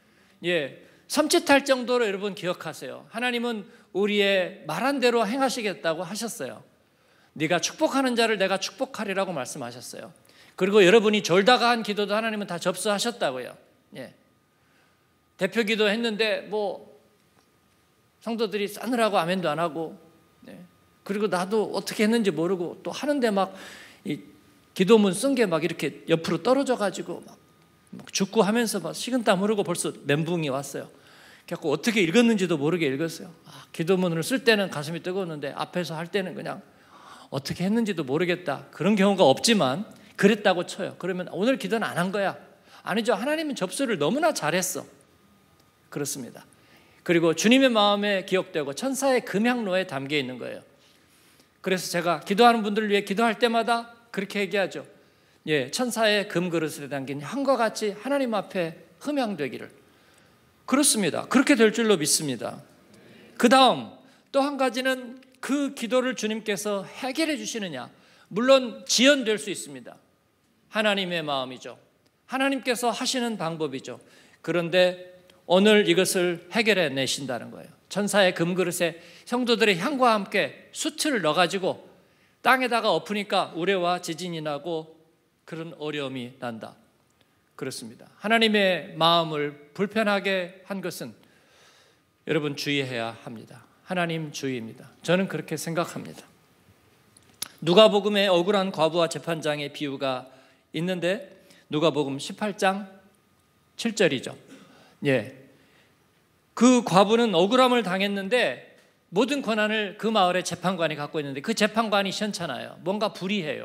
섬찟할 정도로 여러분 기억하세요. 하나님은 우리의 말한 대로 행하시겠다고 하셨어요. 네가 축복하는 자를 내가 축복하리라고 말씀하셨어요. 그리고 여러분이 졸다가 한 기도도 하나님은 다 접수하셨다고요. 대표 기도 했는데 성도들이 싸늘하고 아멘도 안 하고 그리고 나도 어떻게 했는지 모르고 또 하는데 막 이 기도문 쓴 게 막 이렇게 옆으로 떨어져 가지고 막 죽고 하면서 막 식은땀 흐르고 벌써 멘붕이 왔어요. 그래서 어떻게 읽었는지도 모르게 읽었어요. 기도문을 쓸 때는 가슴이 뜨거웠는데 앞에서 할 때는 그냥 어떻게 했는지도 모르겠다. 그런 경우가 없지만 그랬다고 쳐요. 그러면 오늘 기도는 안 한 거야. 아니죠. 하나님은 접수를 너무나 잘했어. 그렇습니다. 그리고 주님의 마음에 기억되고 천사의 금향로에 담겨 있는 거예요. 그래서 제가 기도하는 분들을 위해 기도할 때마다 그렇게 얘기하죠. 천사의 금그릇에 담긴 향과 같이 하나님 앞에 흠향되기를. 그렇습니다. 그렇게 될 줄로 믿습니다. 그 다음 또 한 가지는 그 기도를 주님께서 해결해 주시느냐. 물론 지연될 수 있습니다. 하나님의 마음이죠. 하나님께서 하시는 방법이죠. 그런데 오늘 이것을 해결해 내신다는 거예요. 천사의 금그릇에 성도들의 향과 함께 수트를 넣어가지고 땅에다가 엎으니까 우레와 지진이 나고 그런 어려움이 난다. 그렇습니다. 하나님의 마음을 불편하게 한 것은 여러분 주의해야 합니다. 하나님 주의입니다. 저는 그렇게 생각합니다. 누가복음에 억울한 과부와 재판장의 비유가 있는데 누가복음 18장 7절이죠. 그 과부는 억울함을 당했는데 모든 권한을 그 마을의 재판관이 갖고 있는데 그 재판관이 시원찮아요. 뭔가 불의해요.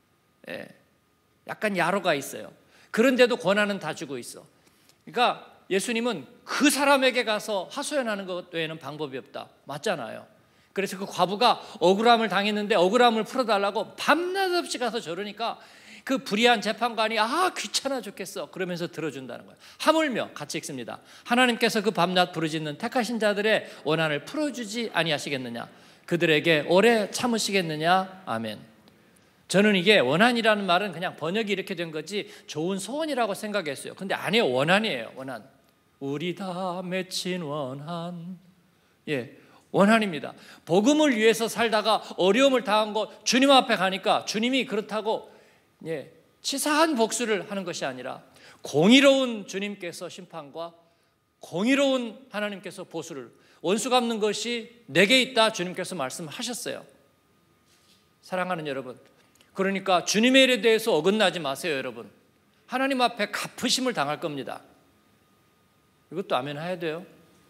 약간 야로가 있어요. 그런데도 권한은 다 주고 있어. 그러니까 예수님은 그 사람에게 가서 하소연하는 것 외에는 방법이 없다. 맞잖아요. 그래서 그 과부가 억울함을 당했는데 억울함을 풀어달라고 밤낮 없이 가서 저러니까 그 불의한 재판관이 귀찮아 죽겠어 그러면서 들어준다는 거예요. 하물며 같이 읽습니다. 하나님께서 그 밤낮 부르짖는 택하신 자들의 원한을 풀어주지 아니하시겠느냐. 그들에게 오래 참으시겠느냐. 아멘. 저는 이게 원한이라는 말은 그냥 번역이 이렇게 된 거지 좋은 소원이라고 생각했어요. 근데 아니에요. 원한이에요. 원한. 우리 다 맺힌 원한. 원한입니다. 복음을 위해서 살다가 어려움을 당한 거 주님 앞에 가니까 주님이 그렇다고 치사한 복수를 하는 것이 아니라 공의로운 주님께서 심판과 공의로운 하나님께서 보수를 원수 갚는 것이 내게 있다 주님께서 말씀하셨어요. 사랑하는 여러분, 그러니까 주님의 일에 대해서 어긋나지 마세요. 여러분, 하나님 앞에 갚으심을 당할 겁니다. 이것도 아멘 해야 돼요.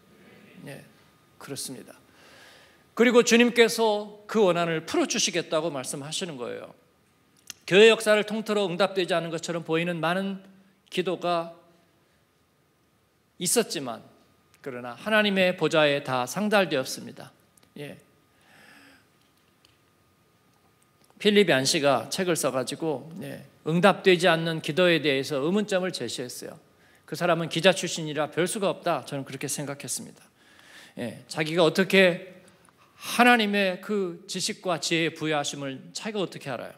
그렇습니다. 그리고 주님께서 그 원한을 풀어주시겠다고 말씀하시는 거예요. 교회 역사를 통틀어 응답되지 않은 것처럼 보이는 많은 기도가 있었지만 그러나 하나님의 보좌에 다 상달되었습니다. 필립 얀시가 책을 써가지고 응답되지 않는 기도에 대해서 의문점을 제시했어요. 그 사람은 기자 출신이라 별 수가 없다. 저는 그렇게 생각했습니다. 자기가 어떻게 하나님의 그 지식과 지혜의 부여하심을 자기가 어떻게 알아요?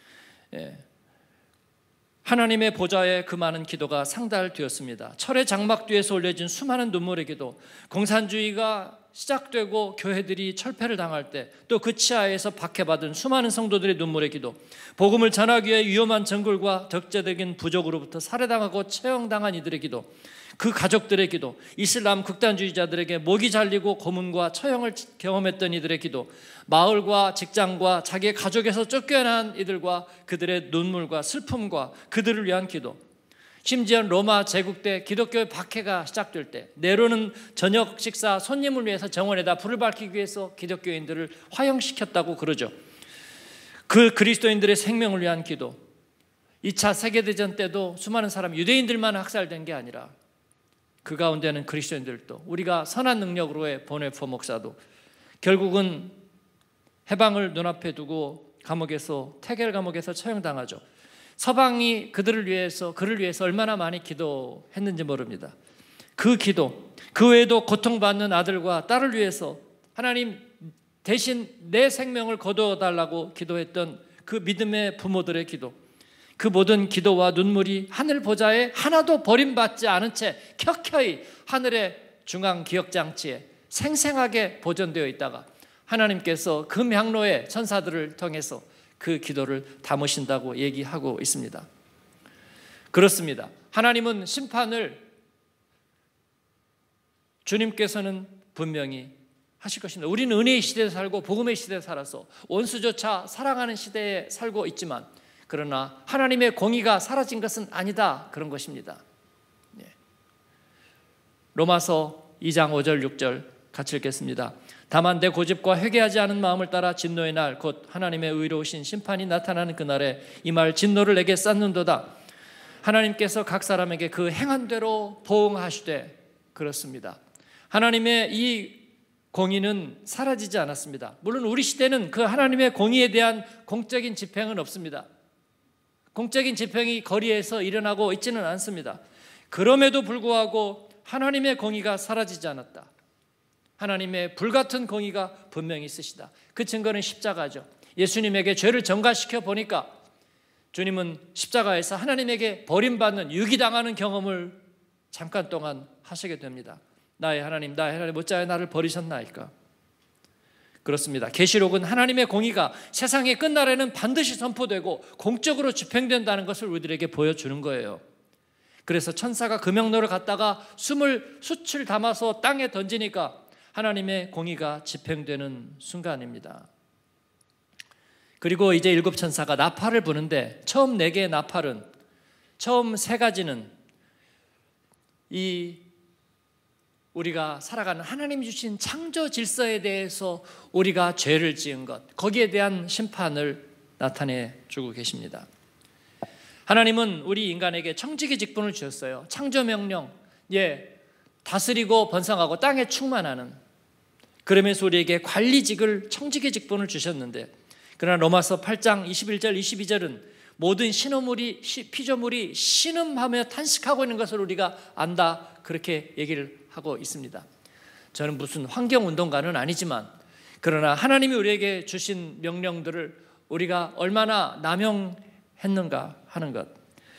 하나님의 보좌에 그 많은 기도가 상달되었습니다. 철의 장막 뒤에서 올려진 수많은 눈물의 기도, 공산주의가 시작되고 교회들이 철폐를 당할 때 또 그 치하에서 박해받은 수많은 성도들의 눈물의 기도, 복음을 전하기 위해 위험한 정글과 독재적인 부족으로부터 살해당하고 처형당한 이들의 기도, 그 가족들의 기도, 이슬람 극단주의자들에게 목이 잘리고 고문과 처형을 경험했던 이들의 기도, 마을과 직장과 자기의 가족에서 쫓겨난 이들과 그들의 눈물과 슬픔과 그들을 위한 기도, 심지어 로마 제국 때 기독교의 박해가 시작될 때 네로는 저녁 식사 손님을 위해서 정원에다 불을 밝히기 위해서 기독교인들을 화형시켰다고 그러죠. 그 그리스도인들의 생명을 위한 기도, 2차 세계대전 때도 수많은 사람, 유대인들만 학살된 게 아니라 그 가운데는 그리스도인들도, 우리가 선한 능력으로의 보네포 목사도 결국은 해방을 눈앞에 두고 감옥에서, 태겔 감옥에서 처형당하죠. 서방이 그를 위해서 얼마나 많이 기도했는지 모릅니다. 그 기도, 그 외에도 고통받는 아들과 딸을 위해서 하나님 대신 내 생명을 거두어달라고 기도했던 그 믿음의 부모들의 기도, 그 모든 기도와 눈물이 하늘 보좌에 하나도 버림받지 않은 채 켜켜이 하늘의 중앙 기억장치에 생생하게 보존되어 있다가 하나님께서 금향로의 천사들을 통해서 그 기도를 담으신다고 얘기하고 있습니다. 그렇습니다. 하나님은 심판을 주님께서는 분명히 하실 것입니다. 우리는 은혜의 시대에 살고 복음의 시대에 살아서 원수조차 사랑하는 시대에 살고 있지만 그러나 하나님의 공의가 사라진 것은 아니다, 그런 것입니다. 로마서 2장 5절 6절 같이 읽겠습니다. 다만 내 고집과 회개하지 않은 마음을 따라 진노의 날 곧 하나님의 의로우신 심판이 나타나는 그날에 이 말 진노를 내게 쌓는도다. 하나님께서 각 사람에게 그 행한 대로 보응하시되 그렇습니다. 하나님의 이 공의는 사라지지 않았습니다. 물론 우리 시대는 그 하나님의 공의에 대한 공적인 집행은 없습니다. 공적인 집행이 거리에서 일어나고 있지는 않습니다. 그럼에도 불구하고 하나님의 공의가 사라지지 않았다. 하나님의 불같은 공의가 분명히 있으시다. 그 증거는 십자가죠. 예수님에게 죄를 전가시켜 보니까 주님은 십자가에서 하나님에게 버림받는 유기당하는 경험을 잠깐 동안 하시게 됩니다. 나의 하나님 어찌하여 나를 버리셨나이까. 그렇습니다. 계시록은 하나님의 공의가 세상의 끝날에는 반드시 선포되고 공적으로 집행된다는 것을 우리들에게 보여주는 거예요. 그래서 천사가 금영로를 갖다가 숯을 담아서 땅에 던지니까 하나님의 공의가 집행되는 순간입니다. 그리고 이제 7 천사가 나팔을 부는데 처음 4개의 나팔은, 처음 3가지는 이 우리가 살아가는 하나님이 주신 창조 질서에 대해서 우리가 죄를 지은 것, 거기에 대한 심판을 나타내 주고 계십니다. 하나님은 우리 인간에게 청지기 직분을 주셨어요. 창조 명령, 다스리고 번성하고 땅에 충만하는, 그러면서 우리에게 관리직을, 청지기 직분을 주셨는데, 그러나 로마서 8장 21절 22절은 모든 피조물이 신음하며 탄식하고 있는 것을 우리가 안다, 그렇게 얘기를 하고 있습니다. 저는 무슨 환경운동가는 아니지만, 그러나 하나님이 우리에게 주신 명령들을 우리가 얼마나 남용했는가 하는 것,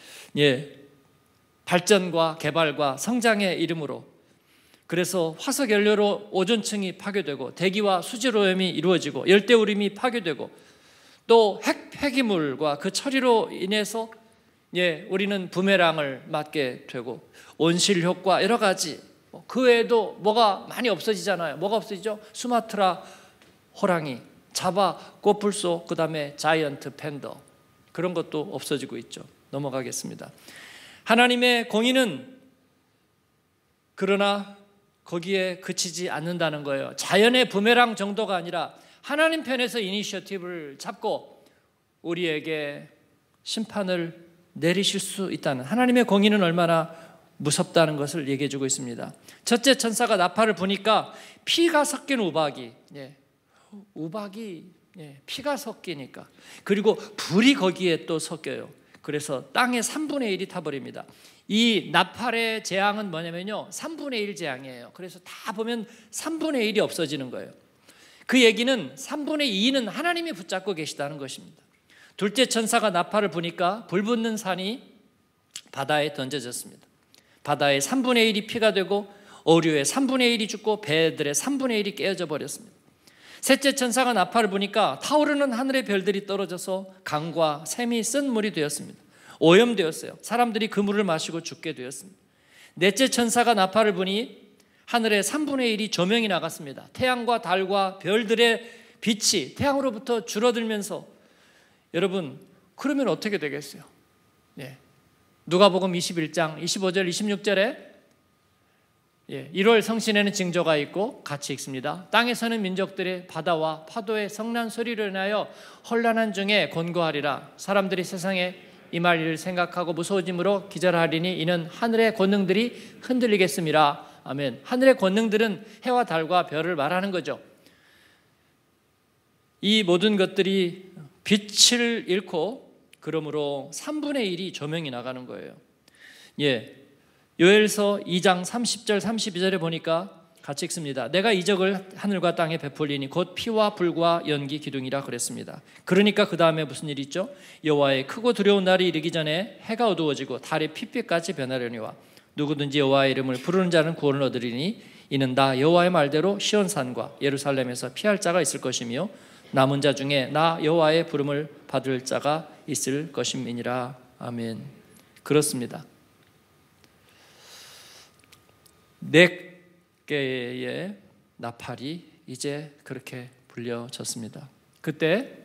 발전과 개발과 성장의 이름으로, 그래서 화석연료로 오존층이 파괴되고 대기와 수질오염이 이루어지고 열대우림이 파괴되고 또 핵폐기물과 그 처리로 인해서 우리는 부메랑을 맞게 되고 온실효과 여러 가지, 그 외에도 뭐가 많이 없어지잖아요. 뭐가 없어지죠? 수마트라 호랑이, 자바 코뿔소, 그 다음에 자이언트 팬더, 그런 것도 없어지고 있죠. 넘어가겠습니다. 하나님의 공의는 그러나 거기에 그치지 않는다는 거예요. 자연의 부메랑 정도가 아니라 하나님 편에서 이니셔티브를 잡고 우리에게 심판을 내리실 수 있다는, 하나님의 공의는 얼마나 무섭다는 것을 얘기해 주고 있습니다. 첫째 천사가 나팔을 부니까 피가 섞인 우박이, 피가 섞이니까, 그리고 불이 거기에 또 섞여요. 그래서 땅의 3분의 1이 타버립니다. 이 나팔의 재앙은 뭐냐면요, 3분의 1 재앙이에요. 그래서 다 보면 3분의 1이 없어지는 거예요. 그 얘기는 3분의 2는 하나님이 붙잡고 계시다는 것입니다. 둘째 천사가 나팔을 부니까 불붙는 산이 바다에 던져졌습니다. 바다의 3분의 1이 피가 되고 어류의 3분의 1이 죽고 배들의 3분의 1이 깨어져 버렸습니다. 셋째 천사가 나팔을 부니까 타오르는 하늘의 별들이 떨어져서 강과 샘이 쓴 물이 되었습니다. 오염되었어요. 사람들이 그 물을 마시고 죽게 되었습니다. 넷째 천사가 나팔을 부니 하늘의 3분의 1이 조명이 나갔습니다. 태양과 달과 별들의 빛이 태양으로부터 줄어들면서, 여러분 그러면 어떻게 되겠어요? 누가복음 21장 25절 26절에 1월 성신에는 징조가 있고 같이 읽습니다. 땅에 서는 민족들의 바다와 파도의 성난 소리를 인하여 혼란한 중에 곤고하리라. 사람들이 세상에 임할 일을 생각하고 무서워짐으로 기절하리니 이는 하늘의 권능들이 흔들리겠습니다. 아멘. 하늘의 권능들은 해와 달과 별을 말하는 거죠. 이 모든 것들이 빛을 잃고 그러므로 3분의 1이 조명이 나가는 거예요. 요엘서 2장 30절 32절에 보니까 같이 읽습니다. 내가 이적을 하늘과 땅에 베풀리니 곧 피와 불과 연기 기둥이라 그랬습니다. 그러니까 그 다음에 무슨 일이 있죠? 여호와의 크고 두려운 날이 이르기 전에 해가 어두워지고 달이 핏빛같이 변하려니와 누구든지 여호와의 이름을 부르는 자는 구원을 얻으리니 이는 나 여호와의 말대로 시온산과 예루살렘에서 피할 자가 있을 것이며 남은 자 중에 나 여호와의 부름을 받을 자가 있을 것임이니라. 아멘. 그렇습니다. 4개의 나팔이 이제 그렇게 불려졌습니다. 그때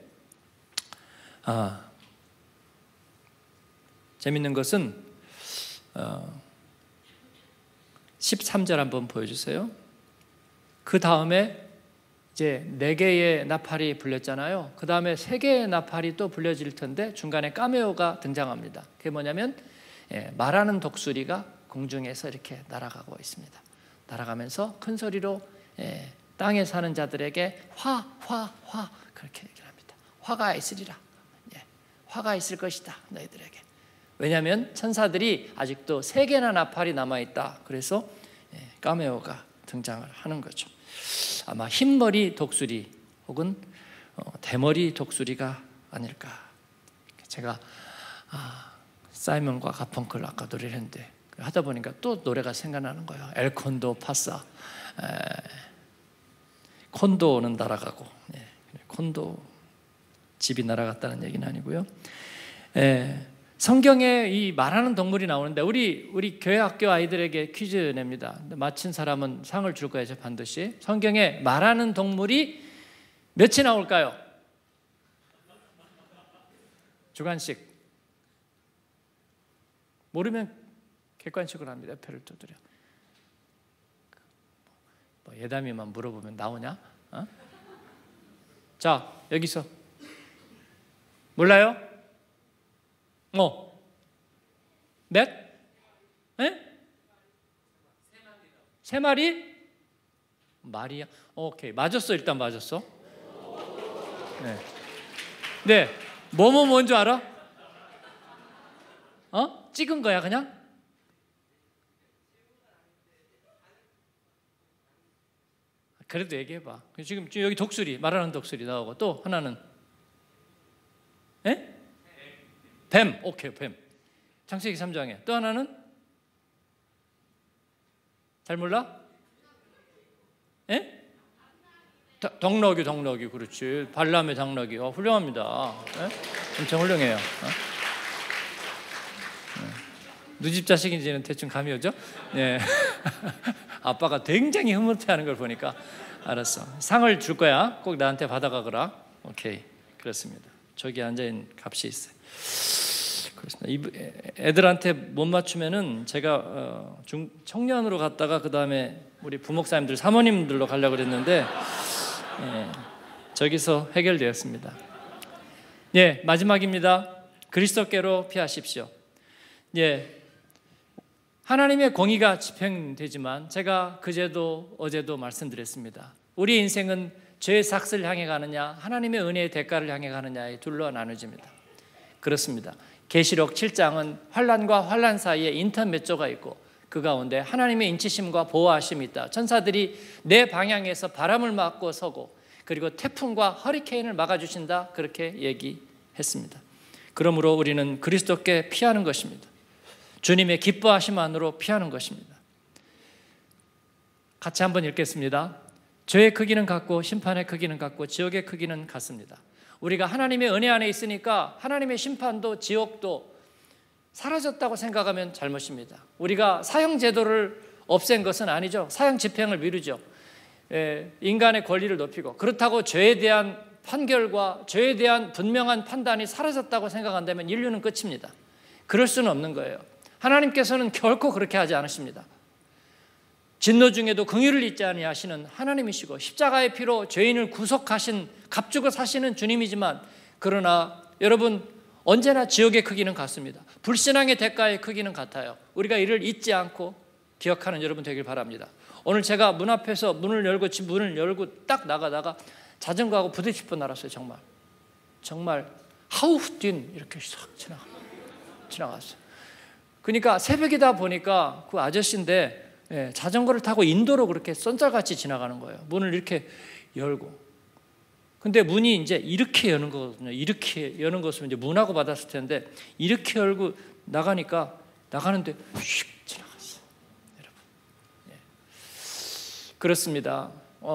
재밌는 것은 13절 한번 보여주세요. 그 다음에 이제 4개의 나팔이 불렸잖아요. 그 다음에 3개의 나팔이 또 불려질 텐데 중간에 까메오가 등장합니다. 그게 뭐냐면 말하는 독수리가 공중에서 이렇게 날아가고 있습니다. 날아가면서 큰 소리로 땅에 사는 자들에게 화 그렇게 얘기를 합니다. 화가 있으리라. 화가 있을 것이다 너희들에게. 왜냐하면 천사들이 아직도 3개나 나팔이 남아있다. 그래서 까메오가 등장을 하는 거죠. 아마 흰머리 독수리 혹은 대머리 독수리가 아닐까. 제가 사이먼과 가펑클 아까 노래를 했는데 하다 보니까 또 노래가 생각나는 거예요. 엘콘도 파사. 콘도는 날아가고, 콘도 집이 날아갔다는 얘기는 아니고요. 성경에 이 말하는 동물이 나오는데 우리 교회 학교 아이들에게 퀴즈 냅니다. 맞힌 사람은 상을 줄 거예요. 반드시. 성경에 말하는 동물이 몇이 나올까요? 주관식. 모르면 객관식으로 합니다. 표를 두드려. 예담이만 물어보면 나오냐? 자, 여기서 몰라요? 몇? 3마리? 말이야? 오케이, 맞았어. 일단 맞았어. 네, 뭐뭐 뭔지 알아? 찍은 거야 그냥? 그래도 얘기해봐. 지금 여기 독수리, 말하는 독수리 나오고 또 하나는 뱀. 오케이, 뱀. 창세기 3장에 또 하나는 잘 몰라? 덕너귀. 그렇지. 발람의 덕너귀. 훌륭합니다. 엄청 훌륭해요. 누집 자식인지는 대충 감이 오죠? 네. 아빠가 굉장히 흐뭇해하는 걸 보니까 알았어. 상을 줄 거야. 꼭 나한테 받아가거라. 오케이, 그렇습니다. 저기 앉아있는 값이 있어요. 그렇습니다. 애들한테 못 맞추면은 제가 청년으로 갔다가 그 다음에 우리 부목사님들, 사모님들로 가려고 그랬는데 저기서 해결되었습니다. 마지막입니다. 그리스도께로 피하십시오. 하나님의 공의가 집행되지만 제가 그제도 어제도 말씀드렸습니다. 우리 인생은 죄의 삭슬을 향해 가느냐 하나님의 은혜의 대가를 향해 가느냐의 둘로 나눠집니다. 그렇습니다. 계시록 7장은 환난과 환난 사이에 인터메조가 있고 그 가운데 하나님의 인치심과 보호하심이 있다. 천사들이 내 방향에서 바람을 막고 서고 그리고 태풍과 허리케인을 막아주신다. 그렇게 얘기했습니다. 그러므로 우리는 그리스도께 피하는 것입니다. 주님의 기뻐하심 안으로 피하는 것입니다. 같이 한번 읽겠습니다. 죄의 크기는 같고 심판의 크기는 같고 지옥의 크기는 같습니다. 우리가 하나님의 은혜 안에 있으니까 하나님의 심판도 지옥도 사라졌다고 생각하면 잘못입니다. 우리가 사형제도를 없앤 것은 아니죠. 사형 집행을 미루죠. 인간의 권리를 높이고 그렇다고 죄에 대한 판결과 죄에 대한 분명한 판단이 사라졌다고 생각한다면 인류는 끝입니다. 그럴 수는 없는 거예요. 하나님께서는 결코 그렇게 하지 않으십니다. 진노 중에도 긍휼을 잊지 아니하시는 하나님이시고 십자가의 피로 죄인을 구속하신 값주고 사시는 주님이지만 그러나 여러분 언제나 지옥의 크기는 같습니다. 불신앙의 대가의 크기는 같아요. 우리가 이를 잊지 않고 기억하는 여러분 되길 바랍니다. 오늘 제가 문 앞에서 집 문을 열고 딱 나가다가 자전거하고 부딪힐 뻔 알았어요. 정말 하우뛴 이렇게 싹 지나갔어요. 그러니까 새벽이다 보니까 그 아저씨인데 자전거를 타고 인도로 그렇게 쏜살같이 지나가는 거예요. 문을 이렇게 열고. 근데 문이 이제 이렇게 여는 거거든요. 이렇게 여는 것으면 이제 문하고 받았을 텐데 이렇게 열고 나가는데 휙 지나갔어요. 여러분. 그렇습니다.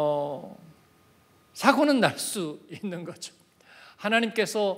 사고는 날 수 있는 거죠. 하나님께서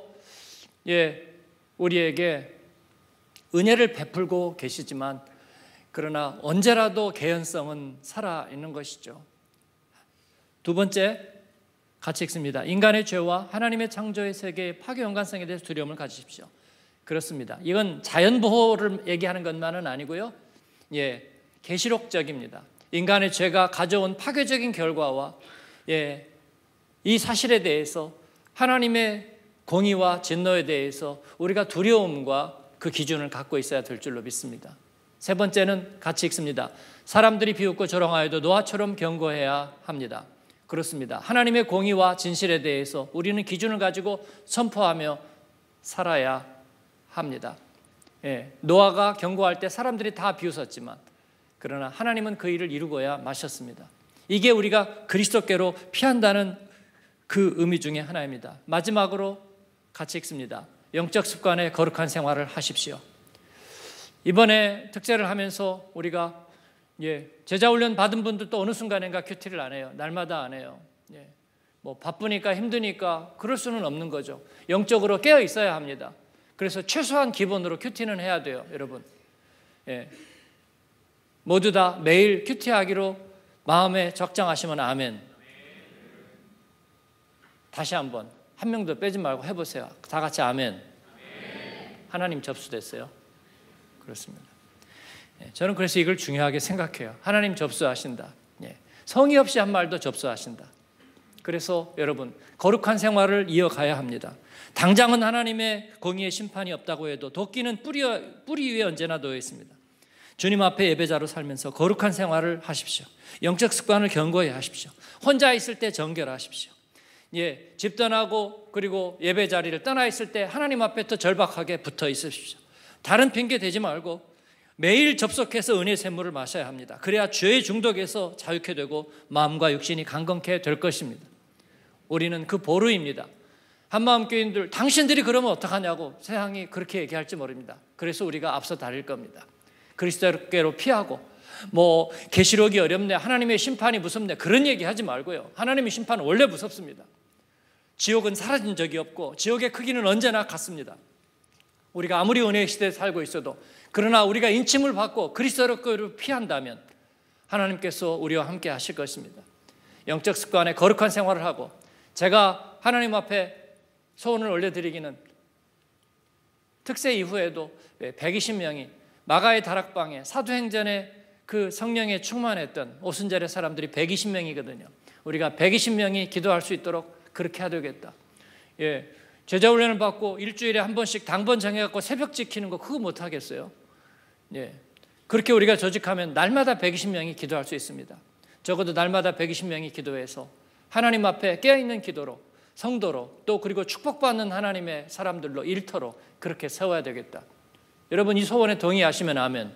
우리에게 은혜를 베풀고 계시지만 그러나 언제라도 개연성은 살아있는 것이죠. 두 번째, 같이 읽습니다. 인간의 죄와 하나님의 창조의 세계의 파괴 연관성에 대해서 두려움을 가지십시오. 그렇습니다. 이건 자연보호를 얘기하는 것만은 아니고요. 계시록적입니다. 인간의 죄가 가져온 파괴적인 결과와 이 사실에 대해서 하나님의 공의와 진노에 대해서 우리가 두려움과 그 기준을 갖고 있어야 될 줄로 믿습니다. 세 번째는 같이 읽습니다. 사람들이 비웃고 조롱하여도 노아처럼 경고해야 합니다. 그렇습니다. 하나님의 공의와 진실에 대해서 우리는 기준을 가지고 선포하며 살아야 합니다. 노아가 경고할 때 사람들이 다 비웃었지만 그러나 하나님은 그 일을 이루고야 마셨습니다. 이게 우리가 그리스도께로 피한다는 그 의미 중에 하나입니다. 마지막으로 같이 읽습니다. 영적 습관의 거룩한 생활을 하십시오. 이번에 특세를 하면서 우리가 제자 훈련 받은 분들도 어느 순간인가 큐티를 안 해요. 날마다 안 해요. 뭐 바쁘니까 힘드니까 그럴 수는 없는 거죠. 영적으로 깨어 있어야 합니다. 그래서 최소한 기본으로 큐티는 해야 돼요, 여러분. 모두 다 매일 큐티하기로 마음에 적정하시면 아멘. 다시 한번 한 명도 빼지 말고 해보세요. 다 같이 아멘. 하나님 접수됐어요. 그렇습니다. 저는 그래서 이걸 중요하게 생각해요. 하나님 접수하신다. 성의 없이 한 말도 접수하신다. 그래서 여러분 거룩한 생활을 이어가야 합니다. 당장은 하나님의 공의의 심판이 없다고 해도 도끼는 뿌리 위에 언제나 놓여 있습니다. 주님 앞에 예배자로 살면서 거룩한 생활을 하십시오. 영적 습관을 견고히 하십시오. 혼자 있을 때 정결하십시오. 집 떠나고 그리고 예배 자리를 떠나 있을 때 하나님 앞에 더 절박하게 붙어 있으십시오. 다른 핑계 대지 말고 매일 접속해서 은혜의 샘물을 마셔야 합니다. 그래야 죄의 중독에서 자유케 되고 마음과 육신이 강건케 될 것입니다. 우리는 그 보루입니다. 한마음 교인들, 당신들이 그러면 어떡하냐고 세상이 그렇게 얘기할지 모릅니다. 그래서 우리가 앞서 다닐 겁니다. 그리스도께로 피하고 뭐 계시록이 어렵네, 하나님의 심판이 무섭네, 그런 얘기 하지 말고요. 하나님의 심판은 원래 무섭습니다. 지옥은 사라진 적이 없고 지옥의 크기는 언제나 같습니다. 우리가 아무리 은혜의 시대에 살고 있어도 그러나 우리가 인침을 받고 그리스도께로 피한다면 하나님께서 우리와 함께 하실 것입니다. 영적 습관에 거룩한 생활을 하고 제가 하나님 앞에 소원을 올려드리기는 특세 이후에도 120명이 마가의 다락방에 사도행전에 그 성령에 충만했던 오순절의 사람들이 120명이거든요. 우리가 120명이 기도할 수 있도록 그렇게 하되겠다. 제자 훈련을 받고 일주일에 한 번씩 당번 정해갖고 새벽 지키는 거 그거 못 하겠어요. 그렇게 우리가 조직하면 날마다 120명이 기도할 수 있습니다. 적어도 날마다 120명이 기도해서 하나님 앞에 깨어있는 기도로 성도로 또 그리고 축복받는 하나님의 사람들로 일터로 그렇게 세워야 되겠다. 여러분 이 소원에 동의하시면 아멘.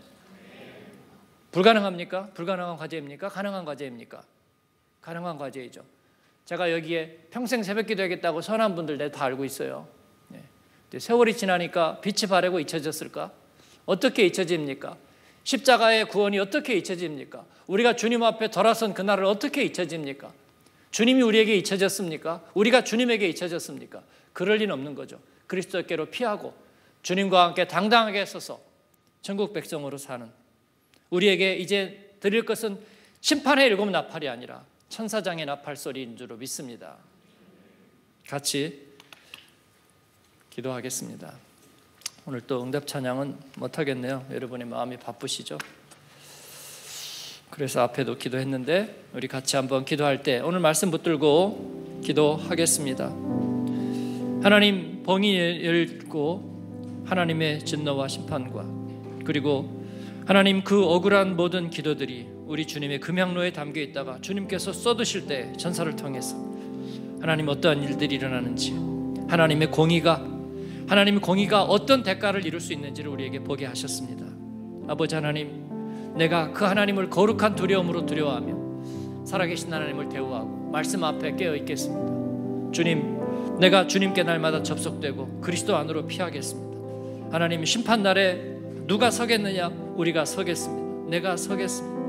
불가능합니까? 불가능한 과제입니까? 가능한 과제입니까? 가능한 과제이죠. 제가 여기에 평생 새벽기도 하겠다고 선한 분들 내가 다 알고 있어요. 세월이 지나니까 빛이 바래고 잊혀졌을까? 어떻게 잊혀집니까? 십자가의 구원이 어떻게 잊혀집니까? 우리가 주님 앞에 돌아선 그날을 어떻게 잊혀집니까? 주님이 우리에게 잊혀졌습니까? 우리가 주님에게 잊혀졌습니까? 그럴 리는 없는 거죠. 그리스도께로 피하고 주님과 함께 당당하게 서서 천국 백성으로 사는 우리에게 이제 드릴 것은 심판의 일곱 나팔이 아니라 천사장의 나팔 소리인 줄로 믿습니다. 같이 기도하겠습니다. 오늘 또 응답 찬양은 못하겠네요. 여러분의 마음이 바쁘시죠? 그래서 앞에도 기도했는데 우리 같이 한번 기도할 때 오늘 말씀 붙들고 기도하겠습니다. 하나님 봉인을 열고 하나님의 진노와 심판과 그리고 하나님 그 억울한 모든 기도들이 우리 주님의 금양로에 담겨 있다가 주님께서 쏟으실 때 전사를 통해서 하나님 어떠한 일들이 일어나는지 하나님의 공의가 어떤 대가를 이룰 수 있는지를 우리에게 보게 하셨습니다. 아버지 하나님, 내가 그 하나님을 거룩한 두려움으로 두려워하며 살아계신 하나님을 대우하고 말씀 앞에 깨어 있겠습니다. 주님, 내가 주님께 날마다 접속되고 그리스도 안으로 피하겠습니다. 하나님 심판날에 누가 서겠느냐? 우리가 서겠습니다. 내가 서겠습니다.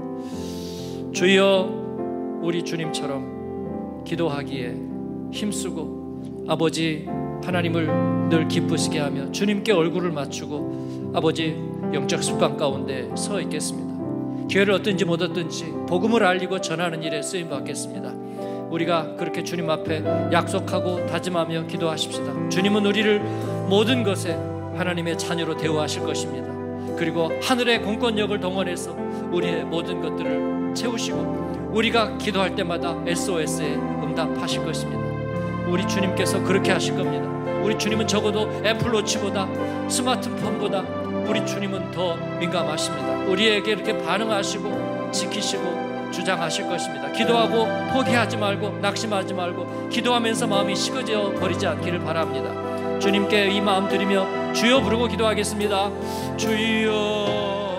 주여, 우리 주님처럼 기도하기에 힘쓰고 아버지 하나님을 늘 기쁘시게 하며 주님께 얼굴을 맞추고 아버지 영적 습관 가운데 서 있겠습니다. 기회를 얻든지 못 얻든지 복음을 알리고 전하는 일에 쓰임 받겠습니다. 우리가 그렇게 주님 앞에 약속하고 다짐하며 기도하십시다. 주님은 우리를 모든 것에 하나님의 자녀로 대우하실 것입니다. 그리고 하늘의 공권력을 동원해서 우리의 모든 것들을 채우시고 우리가 기도할 때마다 SOS에 응답하실 것입니다. 우리 주님께서 그렇게 하실 겁니다. 우리 주님은 적어도 애플워치보다 스마트폰보다 우리 주님은 더 민감하십니다. 우리에게 이렇게 반응하시고 지키시고 주장하실 것입니다. 기도하고 포기하지 말고 낙심하지 말고 기도하면서 마음이 식어져 버리지 않기를 바랍니다. 주님께 이 마음 드리며 주여 부르고 기도하겠습니다. 주여